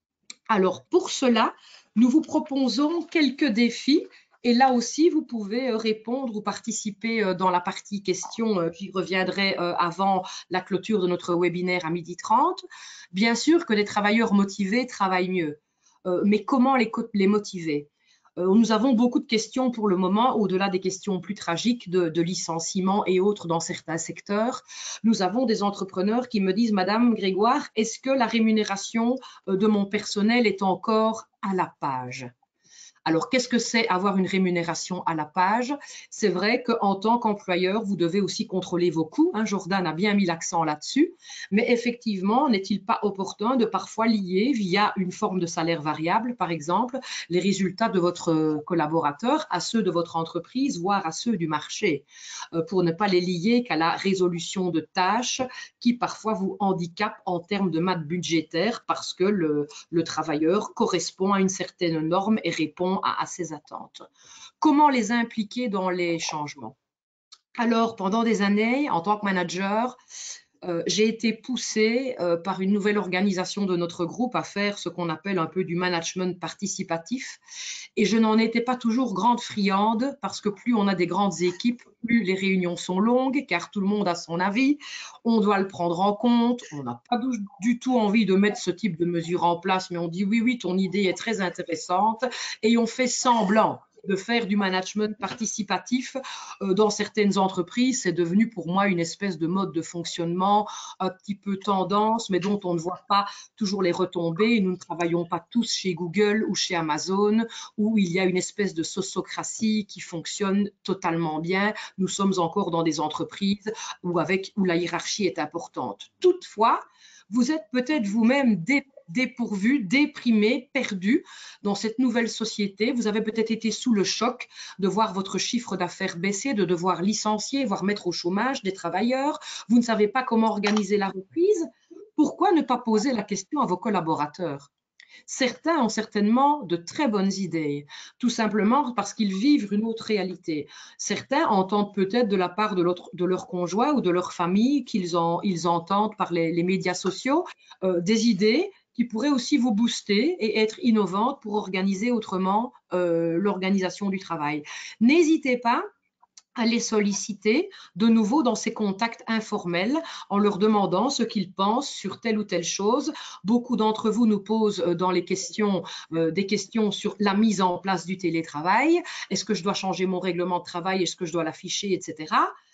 Alors, pour cela, nous vous proposons quelques défis. Et là aussi, vous pouvez répondre ou participer dans la partie questions. J'y reviendrai avant la clôture de notre webinaire à 12h30. Bien sûr que les travailleurs motivés travaillent mieux. Mais comment les motiver? Nous avons beaucoup de questions pour le moment, au-delà des questions plus tragiques de licenciement et autres dans certains secteurs. Nous avons des entrepreneurs qui me disent, Madame Grégoire, est-ce que la rémunération de mon personnel est encore à la page? Alors, qu'est-ce que c'est avoir une rémunération à la page? C'est vrai qu'en tant qu'employeur, vous devez aussi contrôler vos coûts. Jordan a bien mis l'accent là-dessus. Mais effectivement, n'est-il pas opportun de parfois lier, via une forme de salaire variable, par exemple, les résultats de votre collaborateur à ceux de votre entreprise, voire à ceux du marché, pour ne pas les lier qu'à la résolution de tâches qui parfois vous handicapent en termes de maths budgétaires parce que le travailleur correspond à une certaine norme et répond à ses attentes. Comment les impliquer dans les changements? Alors, pendant des années, en tant que manager, j'ai été poussée par une nouvelle organisation de notre groupe à faire ce qu'on appelle un peu du management participatif. Et je n'en étais pas toujours grande friande parce que plus on a des grandes équipes, plus les réunions sont longues car tout le monde a son avis. On doit le prendre en compte. On n'a pas du tout envie de mettre ce type de mesures en place, mais on dit oui, oui, ton idée est très intéressante et on fait semblant de faire du management participatif. Dans certaines entreprises, c'est devenu pour moi une espèce de mode de fonctionnement un petit peu tendance, mais dont on ne voit pas toujours les retombées. Nous ne travaillons pas tous chez Google ou chez Amazon, où il y a une espèce de sociocratie qui fonctionne totalement bien. Nous sommes encore dans des entreprises où la hiérarchie est importante. Toutefois, vous êtes peut-être vous-même dépourvu, déprimé, perdu dans cette nouvelle société. Vous avez peut-être été sous le choc de voir votre chiffre d'affaires baisser, de devoir licencier, voire mettre au chômage des travailleurs. Vous ne savez pas comment organiser la reprise. Pourquoi ne pas poser la question à vos collaborateurs? Certains ont certainement de très bonnes idées, tout simplement parce qu'ils vivent une autre réalité. Certains entendent peut-être de la part de leur conjoint ou de leur famille qu'ils entendent par les médias sociaux des idées qui pourraient aussi vous booster et être innovantes pour organiser autrement l'organisation du travail. N'hésitez pas à les solliciter de nouveau dans ces contacts informels en leur demandant ce qu'ils pensent sur telle ou telle chose. Beaucoup d'entre vous nous posent dans les questions des questions sur la mise en place du télétravail. Est-ce que je dois changer mon règlement de travail? Est-ce que je dois l'afficher, etc.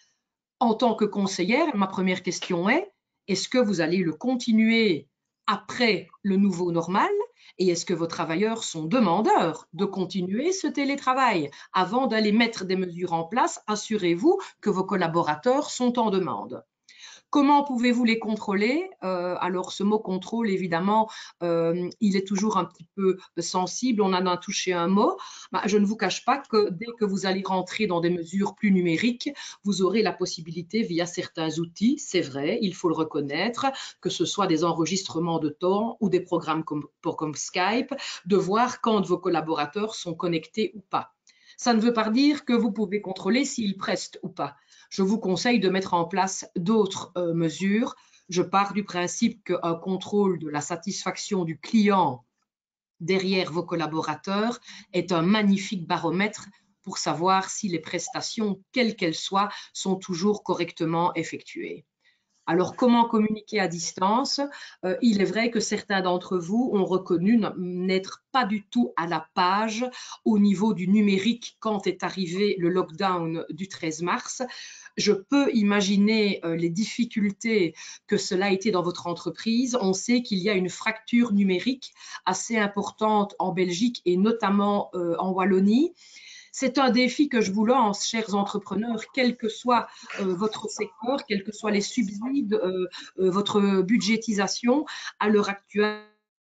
En tant que conseillère, ma première question est-ce que vous allez le continuer après le nouveau normal? Et est-ce que vos travailleurs sont demandeurs de continuer ce télétravail? Avant d'aller mettre des mesures en place, assurez-vous que vos collaborateurs sont en demande. Comment pouvez-vous les contrôler? Alors, ce mot contrôle, évidemment, il est toujours un petit peu sensible. On en a touché un mot. Je ne vous cache pas que dès que vous allez rentrer dans des mesures plus numériques, vous aurez la possibilité, via certains outils, c'est vrai, il faut le reconnaître, que ce soit des enregistrements de temps ou des programmes comme Skype, de voir quand vos collaborateurs sont connectés ou pas. Ça ne veut pas dire que vous pouvez contrôler s'ils prestent ou pas. Je vous conseille de mettre en place d'autres mesures. Je pars du principe qu'un contrôle de la satisfaction du client derrière vos collaborateurs est un magnifique baromètre pour savoir si les prestations, quelles qu'elles soient, sont toujours correctement effectuées. Alors, comment communiquer à distance? Il est vrai que certains d'entre vous ont reconnu n'être pas du tout à la page au niveau du numérique quand est arrivé le lockdown du 13 mars. Je peux imaginer les difficultés que cela a été dans votre entreprise. On sait qu'il y a une fracture numérique assez importante en Belgique et notamment en Wallonie. C'est un défi que je vous lance, chers entrepreneurs, quel que soit votre secteur, quels que soient les subsides, votre budgétisation. À l'heure actuelle,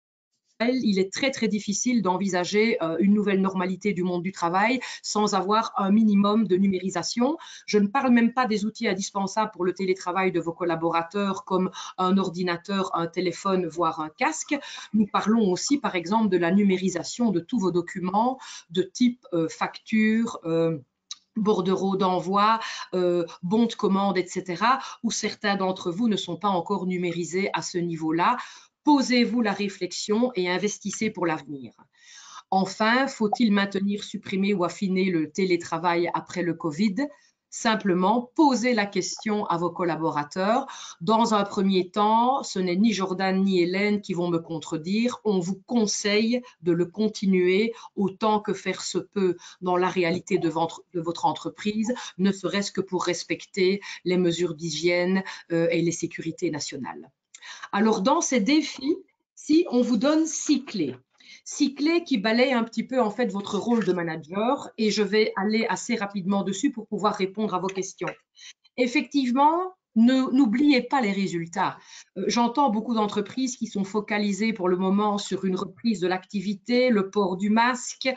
il est très, très difficile d'envisager une nouvelle normalité du monde du travail sans avoir un minimum de numérisation. Je ne parle même pas des outils indispensables pour le télétravail de vos collaborateurs comme un ordinateur, un téléphone, voire un casque. Nous parlons aussi, par exemple, de la numérisation de tous vos documents de type facture, bordereau d'envoi, bons de commande, etc., où certains d'entre vous ne sont pas encore numérisés à ce niveau-là. Posez-vous la réflexion et investissez pour l'avenir. Enfin, faut-il maintenir, supprimer ou affiner le télétravail après le Covid? Simplement, posez la question à vos collaborateurs. Dans un premier temps, ce n'est ni Jordan ni Hélène qui vont me contredire. On vous conseille de le continuer autant que faire se peut dans la réalité de votre entreprise, ne serait-ce que pour respecter les mesures d'hygiène et les sécurités nationales. Alors, dans ces défis, si on vous donne 6 clés, 6 clés qui balayent un petit peu en fait votre rôle de manager, et je vais aller assez rapidement dessus pour pouvoir répondre à vos questions. Effectivement, n'oubliez pas les résultats. J'entends beaucoup d'entreprises qui sont focalisées pour le moment sur une reprise de l'activité, le port du masque,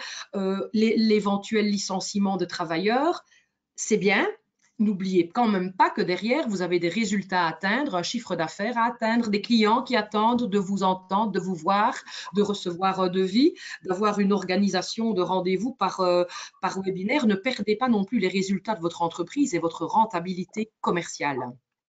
l'éventuel licenciement de travailleurs. C'est bien. N'oubliez quand même pas que derrière, vous avez des résultats à atteindre, un chiffre d'affaires à atteindre, des clients qui attendent de vous entendre, de vous voir, de recevoir un devis, d'avoir une organisation de rendez-vous par webinaire. Ne perdez pas non plus les résultats de votre entreprise et votre rentabilité commerciale.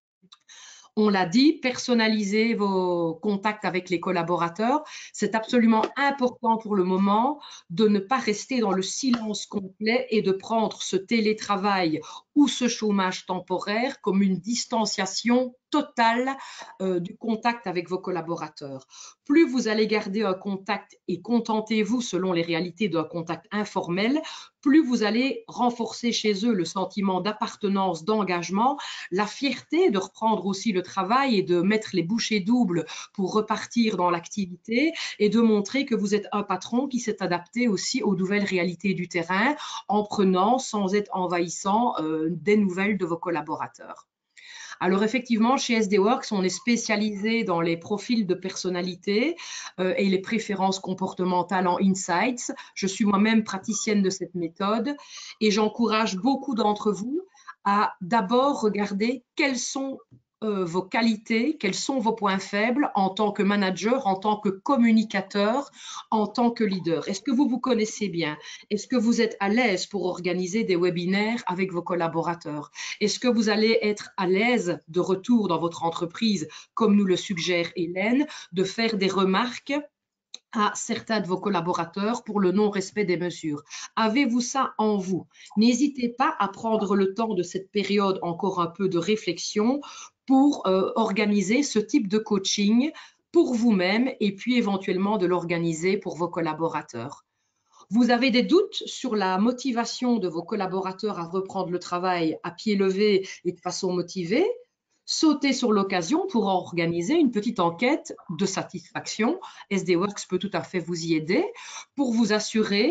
On l'a dit, personnalisez vos contacts avec les collaborateurs. C'est absolument important pour le moment de ne pas rester dans le silence complet et de prendre ce télétravail ou ce chômage temporaire comme une distanciation totale du contact avec vos collaborateurs. Plus vous allez garder un contact et contentez-vous selon les réalités d'un contact informel, plus vous allez renforcer chez eux le sentiment d'appartenance, d'engagement, la fierté de reprendre aussi le travail et de mettre les bouchées doubles pour repartir dans l'activité et de montrer que vous êtes un patron qui s'est adapté aussi aux nouvelles réalités du terrain en prenant, sans être envahissant, des nouvelles de vos collaborateurs. Alors effectivement, chez SD Works, on est spécialisé dans les profils de personnalité et les préférences comportementales en insights. Je suis moi-même praticienne de cette méthode et j'encourage beaucoup d'entre vous à d'abord regarder quelles sont vos qualités, quels sont vos points faibles en tant que manager, en tant que communicateur, en tant que leader. Est-ce que vous vous connaissez bien? Est-ce que vous êtes à l'aise pour organiser des webinaires avec vos collaborateurs? Est-ce que vous allez être à l'aise de retour dans votre entreprise, comme nous le suggère Hélène, de faire des remarques à certains de vos collaborateurs pour le non-respect des mesures? Avez-vous ça en vous? N'hésitez pas à prendre le temps de cette période encore un peu de réflexion pour organiser ce type de coaching pour vous-même et puis éventuellement de l'organiser pour vos collaborateurs. Vous avez des doutes sur la motivation de vos collaborateurs à reprendre le travail à pied levé et de façon motivée? Sautez sur l'occasion pour organiser une petite enquête de satisfaction. SD Works peut tout à fait vous y aider pour vous assurer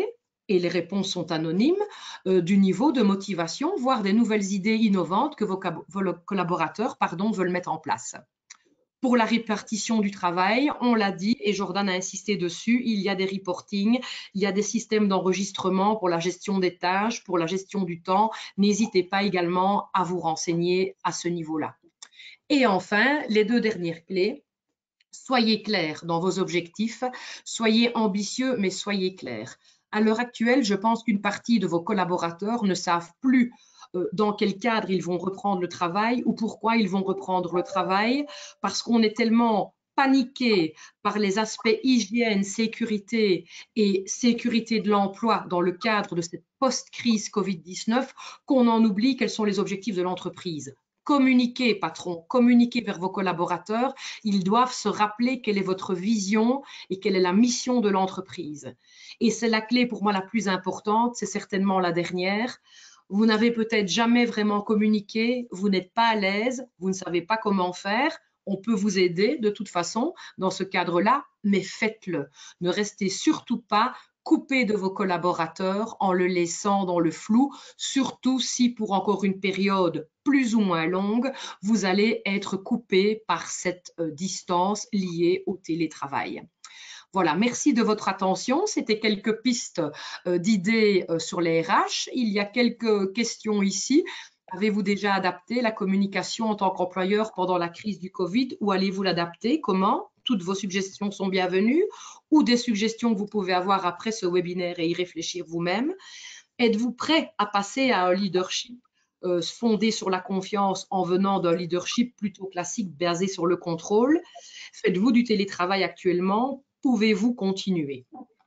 et les réponses sont anonymes, du niveau de motivation, voire des nouvelles idées innovantes que vos collaborateurs veulent mettre en place. Pour la répartition du travail, on l'a dit et Jordan a insisté dessus, il y a des reportings, il y a des systèmes d'enregistrement pour la gestion des tâches, pour la gestion du temps. N'hésitez pas également à vous renseigner à ce niveau-là. Et enfin, les 2 dernières clés. Soyez clair dans vos objectifs, soyez ambitieux, mais soyez clair. À l'heure actuelle, je pense qu'une partie de vos collaborateurs ne savent plus dans quel cadre ils vont reprendre le travail ou pourquoi ils vont reprendre le travail, parce qu'on est tellement paniqué par les aspects hygiène, sécurité et sécurité de l'emploi dans le cadre de cette post-crise Covid-19 qu'on en oublie quels sont les objectifs de l'entreprise. Communiquez, patron, communiquez vers vos collaborateurs. Ils doivent se rappeler quelle est votre vision et quelle est la mission de l'entreprise. Et c'est la clé pour moi la plus importante, c'est certainement la dernière. Vous n'avez peut-être jamais vraiment communiqué, vous n'êtes pas à l'aise, vous ne savez pas comment faire. On peut vous aider de toute façon dans ce cadre-là, mais faites-le. Ne restez surtout pas coupé de vos collaborateurs en le laissant dans le flou, surtout si pour encore une période plus ou moins longue, vous allez être coupé par cette distance liée au télétravail. Voilà, merci de votre attention. C'était quelques pistes d'idées sur les RH. Il y a quelques questions ici. Avez-vous déjà adapté la communication en tant qu'employeur pendant la crise du Covid ou allez-vous l'adapter? Comment? Toutes vos suggestions sont bienvenues ou des suggestions que vous pouvez avoir après ce webinaire et y réfléchir vous-même. Êtes-vous prêt à passer à un leadership fondé sur la confiance en venant d'un leadership plutôt classique basé sur le contrôle? Faites-vous du télétravail actuellement? Pouvez-vous continuer?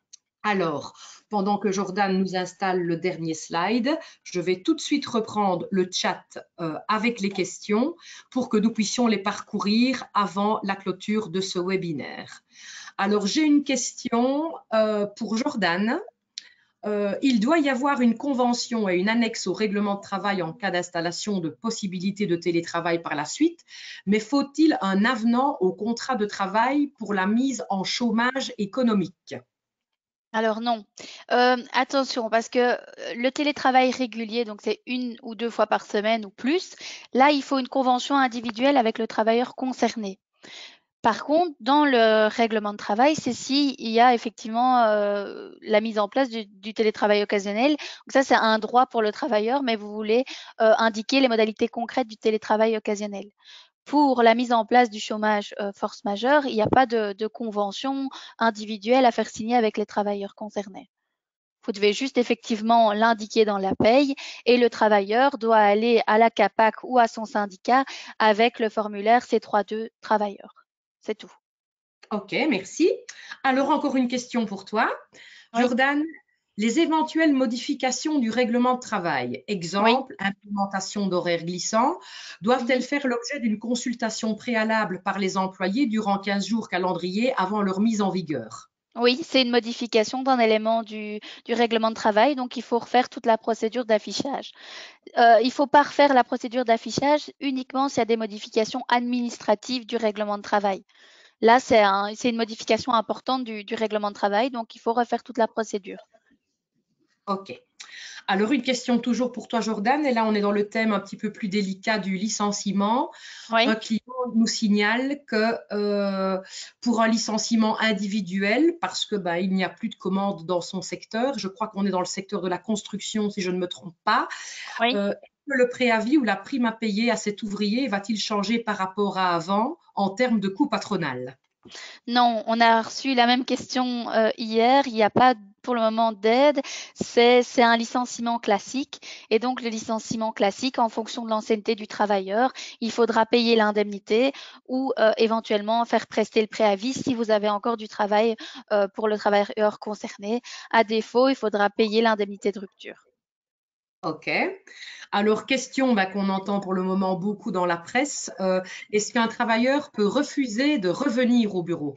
Alors, pendant que Jordan nous installe le dernier slide, je vais tout de suite reprendre le chat avec les questions pour que nous puissions les parcourir avant la clôture de ce webinaire. Alors, j'ai une question pour Jordan. Il doit y avoir une convention et une annexe au règlement de travail en cas d'installation de possibilités de télétravail par la suite, mais faut-il un avenant au contrat de travail pour la mise en chômage économique? Alors non. Attention parce que, le télétravail régulier, donc c'est 1 ou 2 fois par semaine ou plus, là, il faut une convention individuelle avec le travailleur concerné. Par contre, dans le règlement de travail, c'est s'il y a effectivement, la mise en place du télétravail occasionnel. Donc ça, c'est un droit pour le travailleur, mais vous voulez, indiquer les modalités concrètes du télétravail occasionnel. Pour la mise en place du chômage, force majeure, il n'y a pas de convention individuelle à faire signer avec les travailleurs concernés. Vous devez juste effectivement l'indiquer dans la paye et le travailleur doit aller à la CAPAC ou à son syndicat avec le formulaire C32 travailleur. C'est tout. Ok, merci. Alors, encore une question pour toi. Oui. Jordan, les éventuelles modifications du règlement de travail, exemple, implémentation d'horaires glissants, doivent-elles faire l'objet d'une consultation préalable par les employés durant 15 jours calendrier avant leur mise en vigueur? Oui, c'est une modification d'un élément du règlement de travail, donc il faut refaire toute la procédure d'affichage. Il ne faut pas refaire la procédure d'affichage uniquement s'il y a des modifications administratives du règlement de travail. Là, c'est une modification importante du règlement de travail, donc il faut refaire toute la procédure. Ok. Alors, une question toujours pour toi, Jordan. Et là, on est dans le thème un petit peu plus délicat du licenciement. Oui. Un client nous signale que pour un licenciement individuel, parce que il n'y a plus de commandes dans son secteur, je crois qu'on est dans le secteur de la construction, si je ne me trompe pas, Oui. est-ce que le préavis ou la prime à payer à cet ouvrier va-t-il changer par rapport à avant en termes de coût patronal? Non, on a reçu la même question hier. Il n'y a pas pour le moment d'aide. C'est un licenciement classique. Et donc, le licenciement classique, en fonction de l'ancienneté du travailleur, il faudra payer l'indemnité ou éventuellement faire prester le préavis si vous avez encore du travail pour le travailleur concerné. À défaut, il faudra payer l'indemnité de rupture. Ok. Alors, question qu'on entend pour le moment beaucoup dans la presse, est-ce qu'un travailleur peut refuser de revenir au bureau?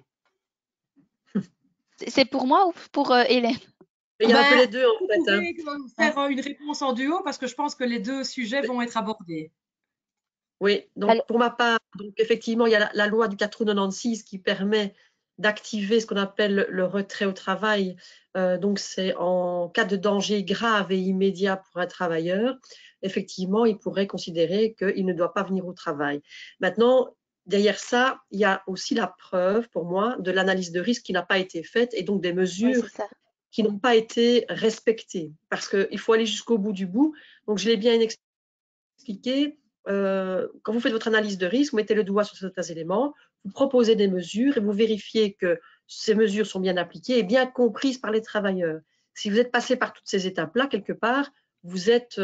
C'est pour moi ou pour Hélène? Il y a un peu les deux en fait. Vous pouvez faire une réponse en duo parce que je pense que les deux sujets vont être abordés. Oui, donc pour ma part, donc effectivement, il y a la loi du 4 août 96 qui permet d'activer ce qu'on appelle le retrait au travail. Donc, c'est en cas de danger grave et immédiat pour un travailleur, effectivement, il pourrait considérer qu'il ne doit pas venir au travail. Maintenant, derrière ça, il y a aussi la preuve, pour moi, de l'analyse de risque qui n'a pas été faite et donc des Oui, mesures c'est ça. qui n'ont pas été respectées. Parce qu'il faut aller jusqu'au bout du bout. Donc, je l'ai bien expliqué. Quand vous faites votre analyse de risque, vous mettez le doigt sur certains éléments, vous proposez des mesures et vous vérifiez que ces mesures sont bien appliquées et bien comprises par les travailleurs. Si vous êtes passé par toutes ces étapes-là, quelque part, vous êtes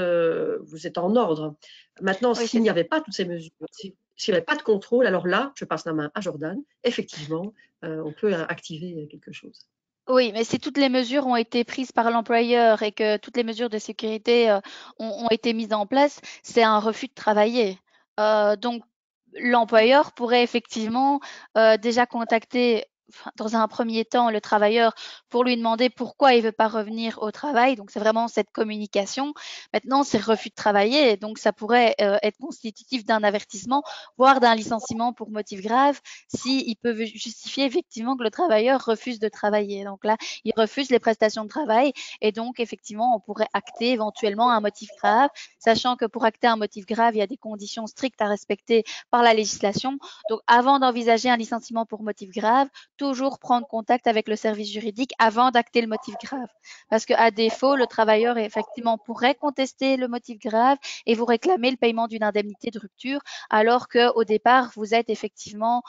en ordre. Maintenant, Oui, s'il c'est n'y ça. avait pas toutes ces mesures, s'il n'y avait pas de contrôle, alors là, je passe la main à Jordan. Effectivement, on peut activer quelque chose. Oui, mais si toutes les mesures ont été prises par l'employeur et que toutes les mesures de sécurité, ont été mises en place, c'est un refus de travailler. Donc l'employeur pourrait effectivement, déjà contacter, enfin, dans un premier temps, le travailleur pour lui demander pourquoi il veut pas revenir au travail. Donc c'est vraiment cette communication. Maintenant, c'est refus de travailler, donc ça pourrait, être constitutif d'un avertissement, voire d'un licenciement pour motif grave s'ils peuvent justifier effectivement que le travailleur refuse de travailler. Donc là, il refuse les prestations de travail et donc effectivement, on pourrait acter éventuellement un motif grave, sachant que pour acter un motif grave, il y a des conditions strictes à respecter par la législation. Donc avant d'envisager un licenciement pour motif grave, toujours prendre contact avec le service juridique avant d'acter le motif grave. Parce qu'à défaut, le travailleur effectivement pourrait contester le motif grave et vous réclamer le paiement d'une indemnité de rupture, alors qu'au départ, vous êtes effectivement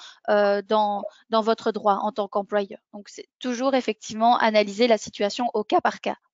dans votre droit en tant qu'employeur. Donc, c'est toujours effectivement analyser la situation au cas par cas.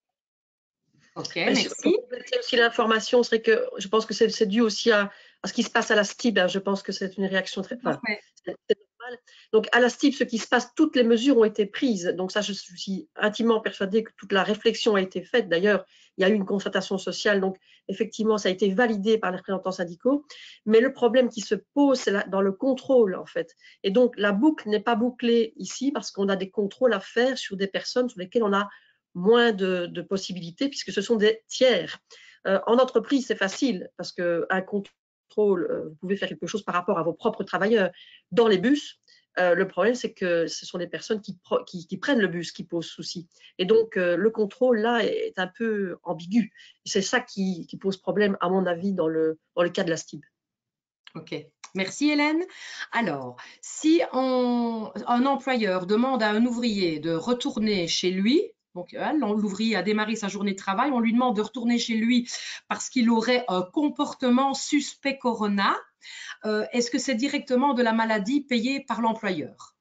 Ok, Pour merci. compléter aussi l'information, c'est que je pense que c'est dû aussi à ce qui se passe à la STIB. Je pense que c'est une réaction très. Enfin, Parfait. c'est normal. Donc, à la STIB, ce qui se passe, toutes les mesures ont été prises. Donc, ça, je suis intimement persuadée que toute la réflexion a été faite. D'ailleurs, il y a eu une concertation sociale. Donc, effectivement, ça a été validé par les représentants syndicaux. Mais le problème qui se pose, c'est dans le contrôle, en fait. Et donc, la boucle n'est pas bouclée ici parce qu'on a des contrôles à faire sur des personnes sur lesquelles on a moins de possibilités puisque ce sont des tiers. En entreprise, c'est facile parce qu'un contrôle, vous pouvez faire quelque chose par rapport à vos propres travailleurs. Dans les bus, le problème, c'est que ce sont les personnes qui prennent le bus qui posent souci. Et donc, le contrôle, là, est un peu ambigu. C'est ça qui pose problème, à mon avis, dans le cas de la STIB. Ok, merci Hélène. Alors, si un employeur demande à un ouvrier de retourner chez lui, donc l'ouvrier a démarré sa journée de travail, on lui demande de retourner chez lui parce qu'il aurait un comportement suspect corona, est-ce que c'est directement de la maladie payée par l'employeur?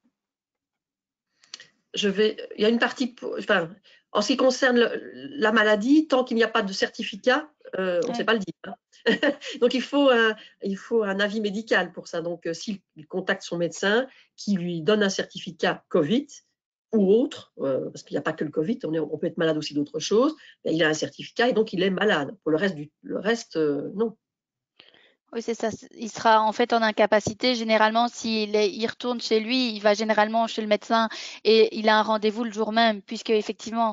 Il y a une partie, enfin, en ce qui concerne la maladie, tant qu'il n'y a pas de certificat, on ne sait Oui. pas le dire. Hein. Donc, il faut un avis médical pour ça. Donc, s'il contacte son médecin qui lui donne un certificat Covid ou autre, parce qu'il n'y a pas que le Covid, on peut être malade aussi d'autres choses, il a un certificat et donc il est malade. Pour le reste, non. Oui, c'est ça. Il sera en fait en incapacité. Généralement, il retourne chez lui, il va généralement chez le médecin et il a un rendez-vous le jour même, puisque effectivement,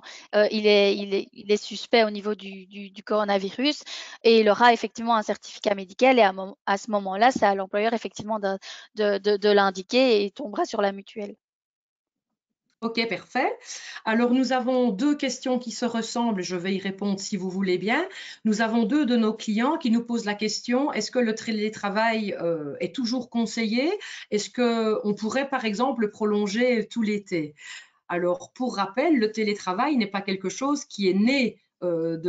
il est suspect au niveau du coronavirus et il aura effectivement un certificat médical et à ce moment-là, c'est à l'employeur effectivement de l'indiquer et il tombera sur la mutuelle. Ok, parfait. Alors, nous avons deux questions qui se ressemblent. Je vais y répondre si vous voulez bien. Nous avons deux de nos clients qui nous posent la question, est-ce que le télétravail est toujours conseillé? Est-ce qu'on pourrait, par exemple, le prolonger tout l'été? Alors, pour rappel, le télétravail n'est pas quelque chose qui est né de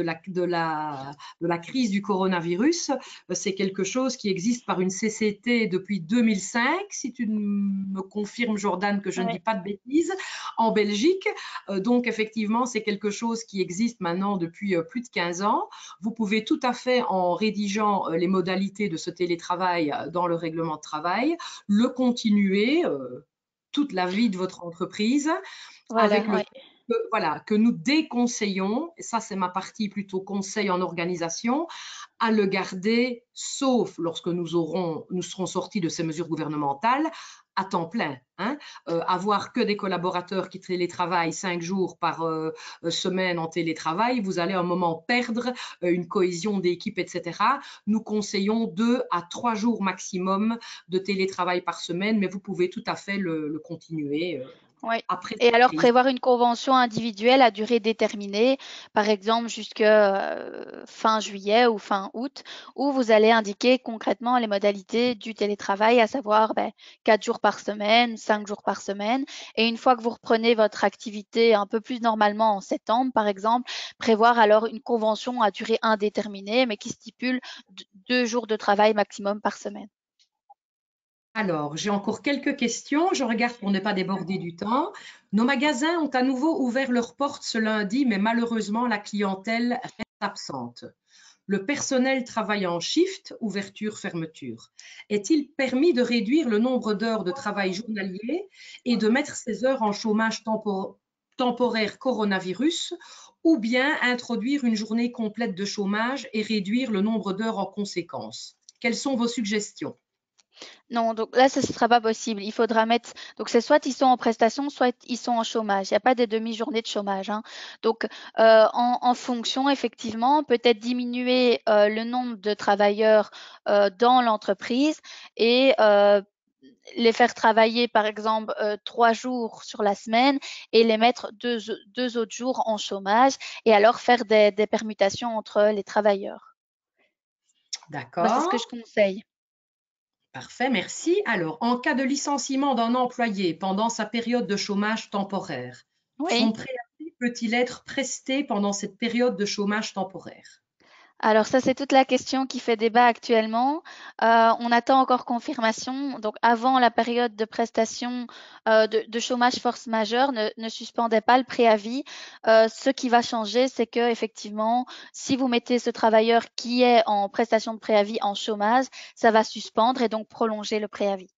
la crise du coronavirus. C'est quelque chose qui existe par une CCT depuis 2005, si tu me confirmes, Jordan, que je ne dis Oui. pas de bêtises, en Belgique. Donc, effectivement, c'est quelque chose qui existe maintenant depuis plus de 15 ans. Vous pouvez tout à fait, en rédigeant les modalités de ce télétravail dans le règlement de travail, le continuer toute la vie de votre entreprise avec Voilà, le oui. voilà, que nous déconseillons, et ça c'est ma partie plutôt conseil en organisation, à le garder, sauf lorsque nous serons sortis de ces mesures gouvernementales, à temps plein. Hein. Avoir que des collaborateurs qui télétravaillent 5 jours par semaine en télétravail, vous allez à un moment perdre une cohésion d'équipe, etc. Nous conseillons 2 à 3 jours maximum de télétravail par semaine, mais vous pouvez tout à fait le continuer. Oui. après Et cette alors crise. prévoir une convention individuelle à durée déterminée, par exemple jusque fin juillet ou fin août, où vous allez indiquer concrètement les modalités du télétravail, à savoir 4 jours par semaine, 5 jours par semaine. Et une fois que vous reprenez votre activité un peu plus normalement en septembre, par exemple, prévoir alors une convention à durée indéterminée, mais qui stipule 2 jours de travail maximum par semaine. Alors, j'ai encore quelques questions. Je regarde pour ne pas déborder du temps. Nos magasins ont à nouveau ouvert leurs portes ce lundi, mais malheureusement, la clientèle reste absente. Le personnel travaille en shift, ouverture-fermeture. Est-il permis de réduire le nombre d'heures de travail journalier et de mettre ces heures en chômage temporaire coronavirus, ou bien introduire une journée complète de chômage et réduire le nombre d'heures en conséquence? Quelles sont vos suggestions? Non, donc là, ce ne sera pas possible. Il faudra mettre. Donc, c'est soit ils sont en prestation, soit ils sont en chômage. Il n'y a pas des demi-journées de chômage, hein. Donc, en fonction, effectivement, peut-être diminuer le nombre de travailleurs dans l'entreprise et les faire travailler, par exemple, 3 jours sur la semaine et les mettre deux autres jours en chômage et alors faire des permutations entre les travailleurs. Moi, c'est ce que D'accord. je conseille. Parfait, merci. Alors, en cas de licenciement d'un employé pendant sa période de chômage temporaire, son Oui. préavis peut-il être presté pendant cette période de chômage temporaire? Alors ça, c'est toute la question qui fait débat actuellement. On attend encore confirmation. Donc avant la période de prestation de chômage force majeure ne suspendait pas le préavis. Ce qui va changer, c'est que effectivement, si vous mettez ce travailleur qui est en prestation de préavis en chômage, ça va suspendre et donc prolonger le préavis.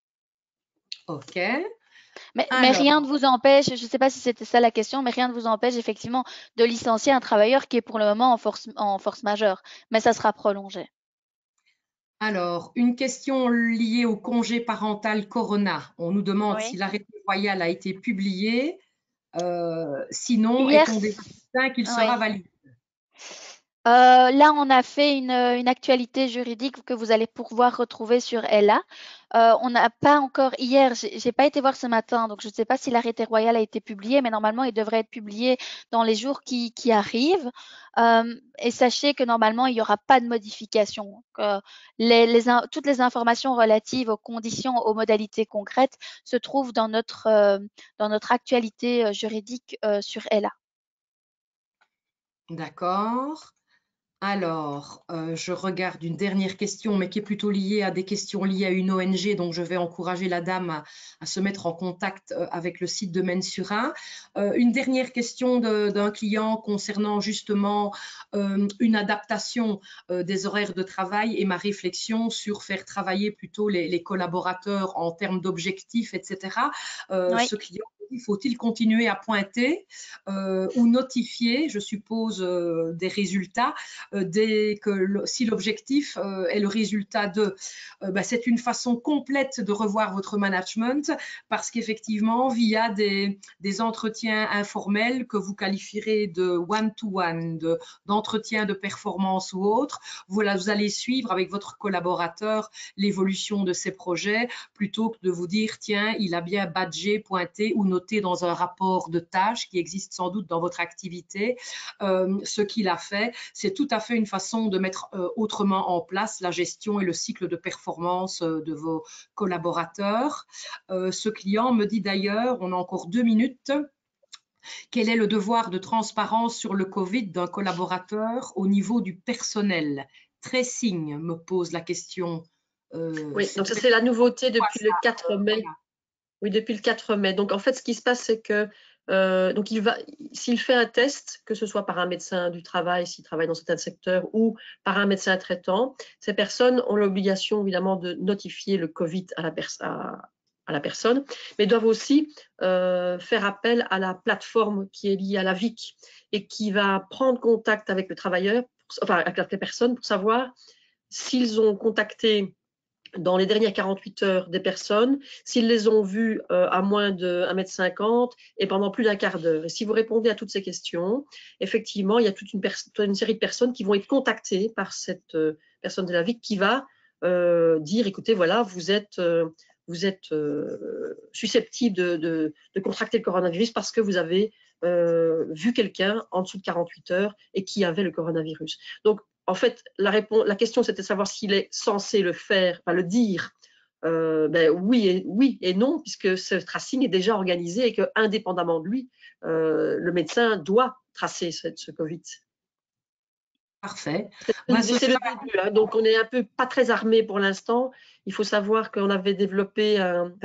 OK. Mais Alors, rien ne vous empêche, je ne sais pas si c'était ça la question, mais rien ne vous empêche effectivement de licencier un travailleur qui est pour le moment en force majeure, mais ça sera prolongé. une question liée au congé parental Corona. On nous demande si Oui. l'arrêté royal a été publié. Sinon, Hier, est-on déjà certain qu'il sera oui. valide? Là, on a fait une actualité juridique que vous allez pouvoir retrouver sur Ella. On n'a pas encore, hier, j'ai pas été voir ce matin, donc je ne sais pas si l'arrêté royal a été publié, mais normalement, il devrait être publié dans les jours qui arrivent. Et sachez que normalement, il n'y aura pas de modification. Donc, toutes les informations relatives aux conditions, aux modalités concrètes se trouvent dans notre actualité juridique sur Ella. D'accord. Alors, je regarde une dernière question, mais qui est plutôt liée à des questions liées à une ONG, donc je vais encourager la dame à se mettre en contact avec le site de Mensura. Une dernière question d'un client concernant justement une adaptation des horaires de travail et ma réflexion sur faire travailler plutôt les collaborateurs en termes d'objectifs, etc. Oui. Ce client faut-il continuer à pointer ou notifier, je suppose, des résultats dès que si l'objectif est le résultat de, c'est une façon complète de revoir votre management parce qu'effectivement, via des entretiens informels que vous qualifierez de one-to-one, d'entretien de performance ou autre, vous allez suivre avec votre collaborateur l'évolution de ses projets plutôt que de vous dire, tiens, il a bien badgé, pointé ou noté dans un rapport de tâches qui existe sans doute dans votre activité ce qu'il a fait. C'est tout à fait une façon de mettre autrement en place la gestion et le cycle de performance de vos collaborateurs. Ce client me dit d'ailleurs, on a encore 2 minutes, quel est le devoir de transparence sur le Covid d'un collaborateur au niveau du personnel? Tracing me pose la question. Oui, donc ça c'est la nouveauté depuis le 4 mai. Voilà. Oui, depuis le 4 mai. Donc en fait, ce qui se passe, c'est que donc s'il fait un test, que ce soit par un médecin du travail, s'il travaille dans certains secteurs, ou par un médecin traitant, ces personnes ont l'obligation évidemment de notifier le Covid à la personne, mais doivent aussi faire appel à la plateforme qui est liée à la VIC et qui va prendre contact avec le travailleur, enfin avec les personnes, pour savoir s'ils ont contacté dans les dernières 48 heures des personnes, s'ils les ont vues à moins de 1,50 m et pendant plus d'un quart d'heure. Et si vous répondez à toutes ces questions, effectivement, il y a toute une série de personnes qui vont être contactées par cette personne de la vie qui va dire, écoutez, voilà, vous êtes vous êtes susceptible de contracter le coronavirus parce que vous avez vu quelqu'un en dessous de 48 heures et qui avait le coronavirus. Donc, en fait, la question, c'était de savoir s'il est censé le faire, enfin le dire. Oui et non, puisque ce tracing est déjà organisé et que, indépendamment de lui, le médecin doit tracer ce Covid. Parfait. C'est le début, hein, donc on est un peu pas très armé pour l'instant. Il faut savoir qu'on avait développé,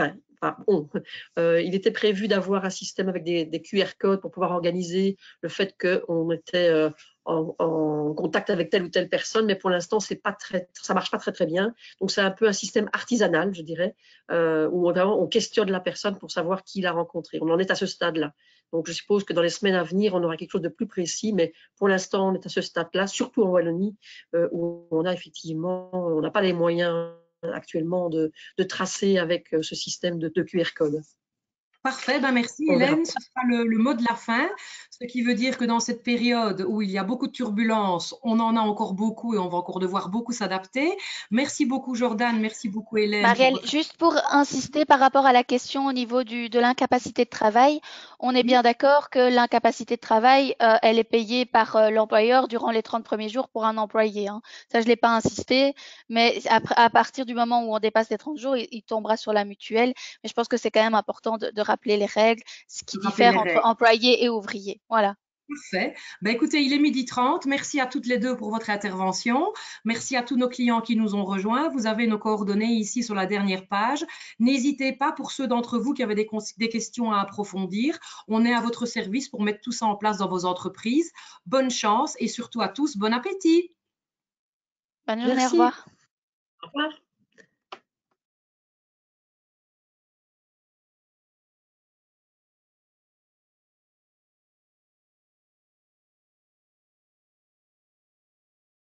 il était prévu d'avoir un système avec des QR codes pour pouvoir organiser le fait qu'on était en contact avec telle ou telle personne, mais pour l'instant ça marche pas très bien. Donc c'est un peu un système artisanal, je dirais, où on questionne la personne pour savoir qui l'a rencontré. On en est à ce stade-là. Donc je suppose que dans les semaines à venir, on aura quelque chose de plus précis, mais pour l'instant, on est à ce stade-là, surtout en Wallonie, où on n'a pas les moyens actuellement de tracer avec ce système de QR code. Parfait, merci Hélène, ce sera le mot de la fin, ce qui veut dire que dans cette période où il y a beaucoup de turbulences, on en a encore beaucoup et on va encore devoir beaucoup s'adapter. Merci beaucoup Jordan, merci beaucoup Hélène. Marielle, juste pour insister par rapport à la question au niveau de l'incapacité de travail, on est bien d'accord que l'incapacité de travail, elle est payée par l'employeur durant les 30 premiers jours pour un employé. Hein. Ça, je ne l'ai pas insisté, mais à partir du moment où on dépasse les 30 jours, il tombera sur la mutuelle. Mais je pense que c'est quand même important de rappeler les règles, ce qui diffère entre employé et ouvrier. Voilà. Parfait. Écoutez, il est 12h30. Merci à toutes les deux pour votre intervention. Merci à tous nos clients qui nous ont rejoints. Vous avez nos coordonnées ici sur la dernière page. N'hésitez pas, pour ceux d'entre vous qui avaient des questions à approfondir, on est à votre service pour mettre tout ça en place dans vos entreprises. Bonne chance et surtout à tous, bon appétit. Bonne journée, au revoir. Au revoir.